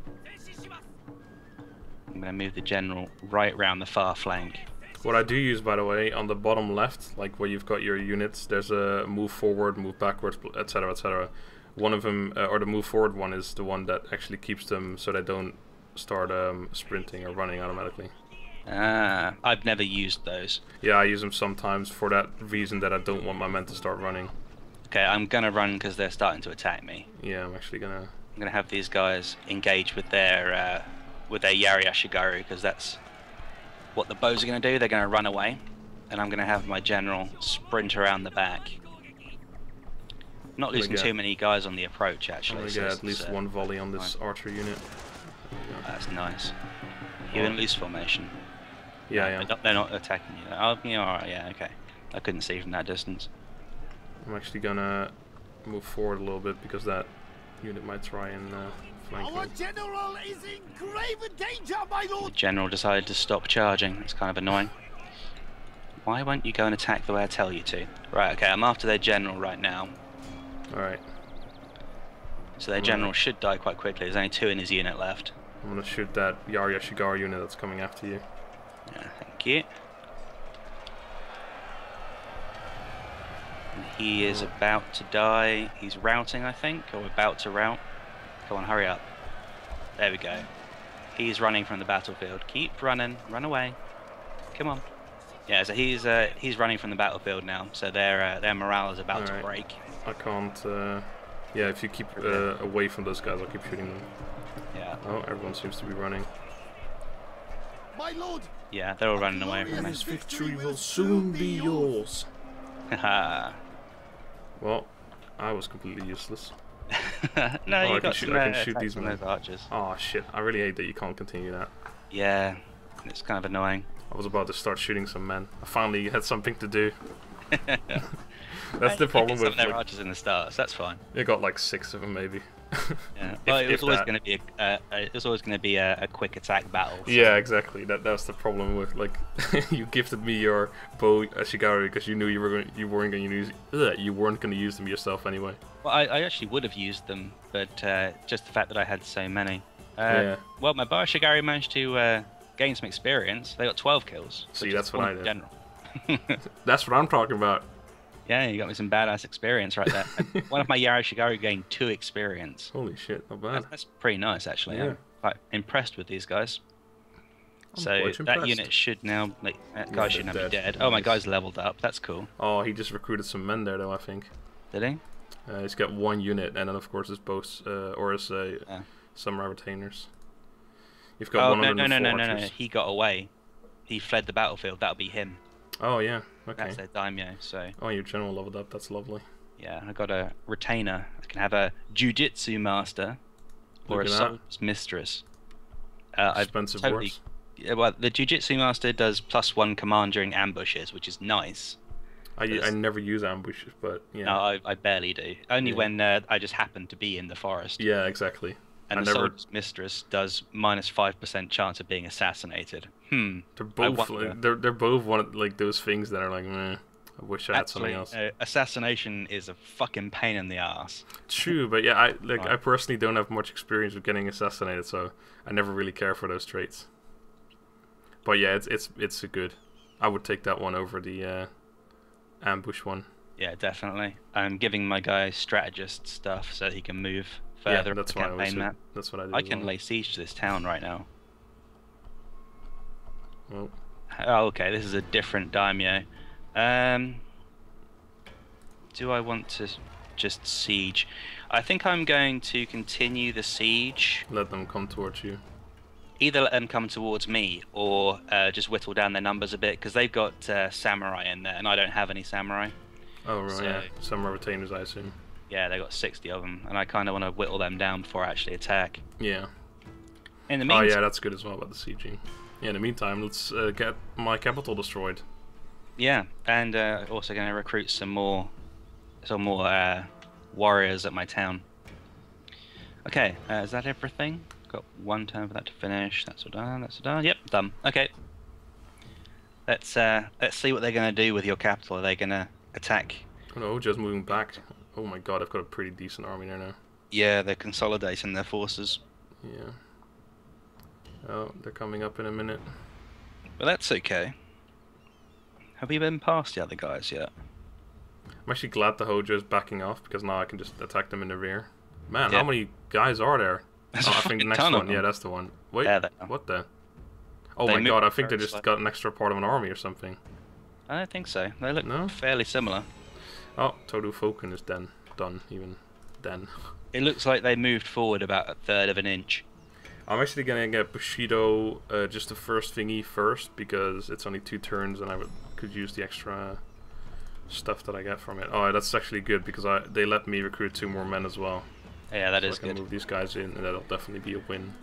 I'm gonna move the general right round the far flank. What I do use, by the way, on the bottom left, like where you've got your units, there's a move forward, move backwards, et cetera, et cetera. One of them, uh, or the move forward one, is the one that actually keeps them so they don't start um, sprinting or running automatically. Ah, I've never used those. Yeah, I use them sometimes for that reason that I don't want my men to start running. Okay, I'm gonna run because they're starting to attack me. Yeah, I'm actually gonna. I'm gonna have these guys engage with their uh, with their Yari Ashigaru because that's what the bows are gonna do. They're gonna run away, and I'm gonna have my general sprint around the back. Not Gonna losing get- too many guys on the approach I'm actually. gonna so get it's, at least uh, one volley on this archer unit. That's nice. You in loose formation? Yeah, No, yeah. They're not, they're not attacking you. Oh, yeah, alright, yeah, okay. I couldn't see from that distance. I'm actually gonna move forward a little bit because that unit might try and uh, flank Our me. general is in grave danger, my The lord. general decided to stop charging. It's kind of annoying. Why won't you go and attack the way I tell you to? Right, okay, I'm after their general right now. Alright, So their Right. general should die quite quickly. There's only two in his unit left. I'm gonna shoot that Yari Ashigaru unit that's coming after you. Yeah, thank you. And he is about to die. He's routing, I think, or about to rout. Come on, hurry up. There we go. He's running from the battlefield. Keep running. Run away. Come on. Yeah, so he's uh, he's running from the battlefield now. So their uh, their morale is about Alright. to break. I can't. Uh, yeah, if you keep uh, away from those guys, I'll keep shooting them. Yeah, Oh, everyone seems to be running. My lord. yeah, they're all running away from me. This victory will soon be yours. Haha. Well, I was completely useless. no, Oh, you I can got shoot- some, I can uh, shoot attacks these on men. those archers. Oh shit! I really hate that you can't continue that. Yeah, it's kind of annoying. I was about to start shooting some men. I finally had something to do. That's Hey, the you problem get some with of their like, archers in the start, so that's fine. you got like six of them maybe. Yeah. If- Well, it if was always that. going to be a, uh, uh, it was always going to be a, a quick attack battle. so- Yeah, exactly. That that's the problem with like you gifted me your bow Ashigaru because you knew you were going you weren't going to use ugh, you weren't going to use them yourself anyway. Well, I, I actually would have used them, but uh, just the fact that I had so many. Uh, Yeah. Well, my Bar Shigari managed to uh, gain some experience. They got twelve kills. See, which is that's what one I in did. General. That's what I'm talking about. Yeah, you got me some badass experience right there. And one of my Yari Shigari gained two experience. Holy shit, not That's, bad. that's pretty nice, actually. Yeah. I'm quite impressed with these guys. I'm so quite that impressed. unit should now, like, that Yeah, guy they're should now be dead. dead. Oh, my Nice. guy's leveled up. That's cool. Oh, he just recruited some men there though. I think Did he? uh, he's got one unit, and then of course his boats uh, or his uh, Yeah. samurai retainers. You've got Oh, no, one no, hundred no, four no, no, no. archers. He got away. He fled the battlefield. That'll be him. Oh yeah, okay. That's their daimyo. So, Oh, your general leveled up. That's lovely. yeah, I got a retainer. I can have a jujitsu master or Look a at that. soul's mistress. Uh, I've Expensive totally. horse. Yeah, well, the jujitsu master does plus one command during ambushes, which is nice. I, I It's- never use ambushes, but yeah. No, I, I barely do. Only Yeah. when uh, I just happen to be in the forest. Yeah, exactly. And I the never. soul's mistress does minus five percent chance of being assassinated. Hmm. They're I both. wonder- Like, they're they're both one of, like those things that are like, meh, I wish I had something Actually, else. uh, assassination is a fucking pain in the ass. True, but yeah, I like I Right. personally don't have much experience with getting assassinated, so I never really care for those traits. But yeah, it's it's it's a good. I would take that one over the uh, ambush one. Yeah, definitely. I'm giving my guy strategist stuff so he can move further yeah, up that's the what I always campaign do. map. That's what I do. I as can well. lay siege to this town right now. Well, Oh, okay, this is a different daimyo. Um, do I want to just siege? I think I'm going to continue the siege. let them come towards you. Either let them come towards me, or uh, just whittle down their numbers a bit, because they've got uh, samurai in there, and I don't have any samurai. Oh, right, So- yeah. Some are retainers, I assume. Yeah, they've got sixty of them, and I kind of want to whittle them down before I actually attack. Yeah. In the Oh, meantime, yeah, that's good as well about the sieging. Yeah, in the meantime, let's uh, get my capital destroyed. yeah, and uh, also going to recruit some more, some more uh, warriors at my town. Okay, uh, is that everything? Got one turn for that to finish. That's all done. That's all done. Yep, done. Okay. Let's uh, let's see what they're going to do with your capital. Are they going to attack? Oh no, just moving back. Oh my god, I've got a pretty decent army there now. Yeah, they're consolidating their forces. Yeah. Oh, they're coming up in a minute. But that's okay. Have we been past the other guys yet? I'm actually glad the Hojo is backing off because now I can just attack them in the rear. Man, Yeah. how many guys are there? There's Oh, a I think the fucking next ton of one. Yeah, them. that's the one. Wait, There they are. what the? Oh They my move god, I think they very just slow. got an extra part of an army or something. I don't think so. They look No? fairly similar. Oh, Todo Foken is then done, even then. It looks like they moved forward about a third of an inch. I'm actually gonna get Bushido uh, just the first thingy first because it's only two turns and I would, could use the extra stuff that I get from it. Oh, that's actually good because I they let me recruit two more men as well. Yeah, that so is I can good. move these guys in and that'll definitely be a win.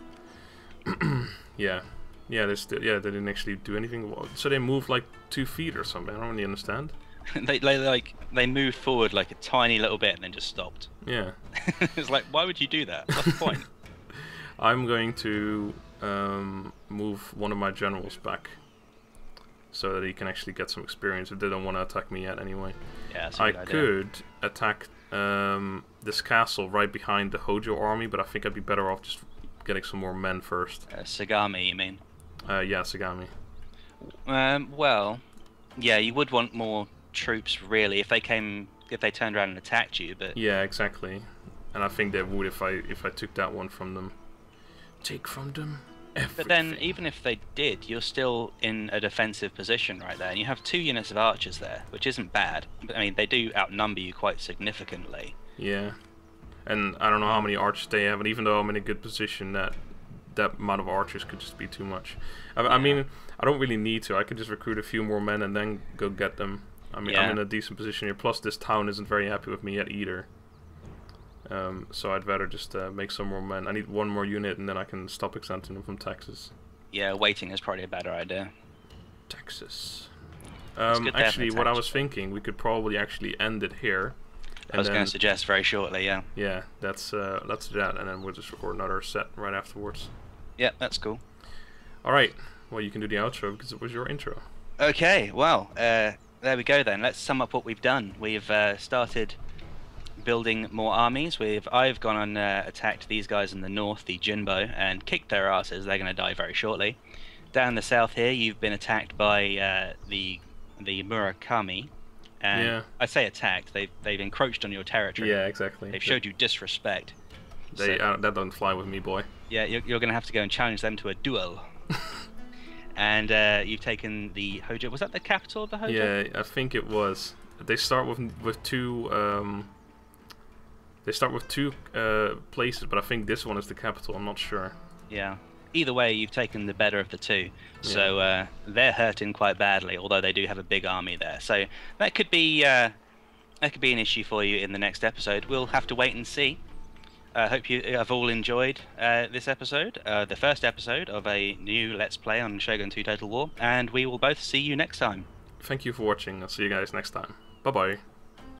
yeah. Yeah, they still, yeah, they didn't actually do anything. So they moved like two feet or something. I don't really understand. they, they like they moved forward like a tiny little bit and then just stopped. Yeah. It's like, why would you do that? What's the point? I'm going to um, move one of my generals back so that he can actually get some experience if they don't want to attack me yet anyway. Yeah, that's a I good idea. could attack um, this castle right behind the Hojo army, but I think I'd be better off just getting some more men first. Uh, Sagami, you mean? Uh, yeah, Sagami. Um, well, yeah, you would want more troops really if they came, if they turned around and attacked you, but Yeah, exactly. And I think they would if I if I took that one from them. Take from them everything. but then even if they did, you're still in a defensive position right there, and you have two units of archers there, which isn't bad. But I mean, they do outnumber you quite significantly. Yeah. And I don't know how many archers they have, and even though I'm in a good position, that that amount of archers could just be too much. I, I mean, I don't really need to. I could just recruit a few more men and then go get them. I mean, I'm Yeah. in a decent position here. Plus, this town isn't very happy with me yet either. Um, so I'd rather just uh, make some more men. I need one more unit, and then I can stop exempting them from taxes. Yeah, waiting is probably a better idea. Texas. It's Um, good to have actually, an what I attached was thinking, we could probably actually end it here. I was and going then- to suggest very shortly, yeah. Yeah, that's uh, that's that, and then we'll just record another set right afterwards. Yeah, that's cool. All right. Well, you can do the outro because it was your intro. Okay, well, uh, there we go then. Let's sum up what we've done. We've uh, started building more armies. We've I've gone and uh, attacked these guys in the north, the Jinbo, and kicked their asses. They're going to die very shortly. Down the south here, you've been attacked by uh, the the Murakami. And Yeah. I say attacked. They've they've encroached on your territory. Yeah, exactly. They've showed you disrespect. They So- uh, that don't fly with me, boy. Yeah, you're, you're going to have to go and challenge them to a duel. And uh, you've taken the Hojo. Was that the capital of the Hojo? Yeah, I think it was. They start with with two. Um, they start with two uh, places, but I think this one is the capital. I'm not sure. Yeah. Either way, you've taken the better of the two. So uh, they're hurting quite badly, although they do have a big army there. So that could be uh, that could be an issue for you in the next episode. We'll have to wait and see. I uh, hope you have all enjoyed uh, this episode, uh, the first episode of a new Let's Play on Shogun two Total War, and we will both see you next time. Thank you for watching. I'll see you guys next time. Bye bye.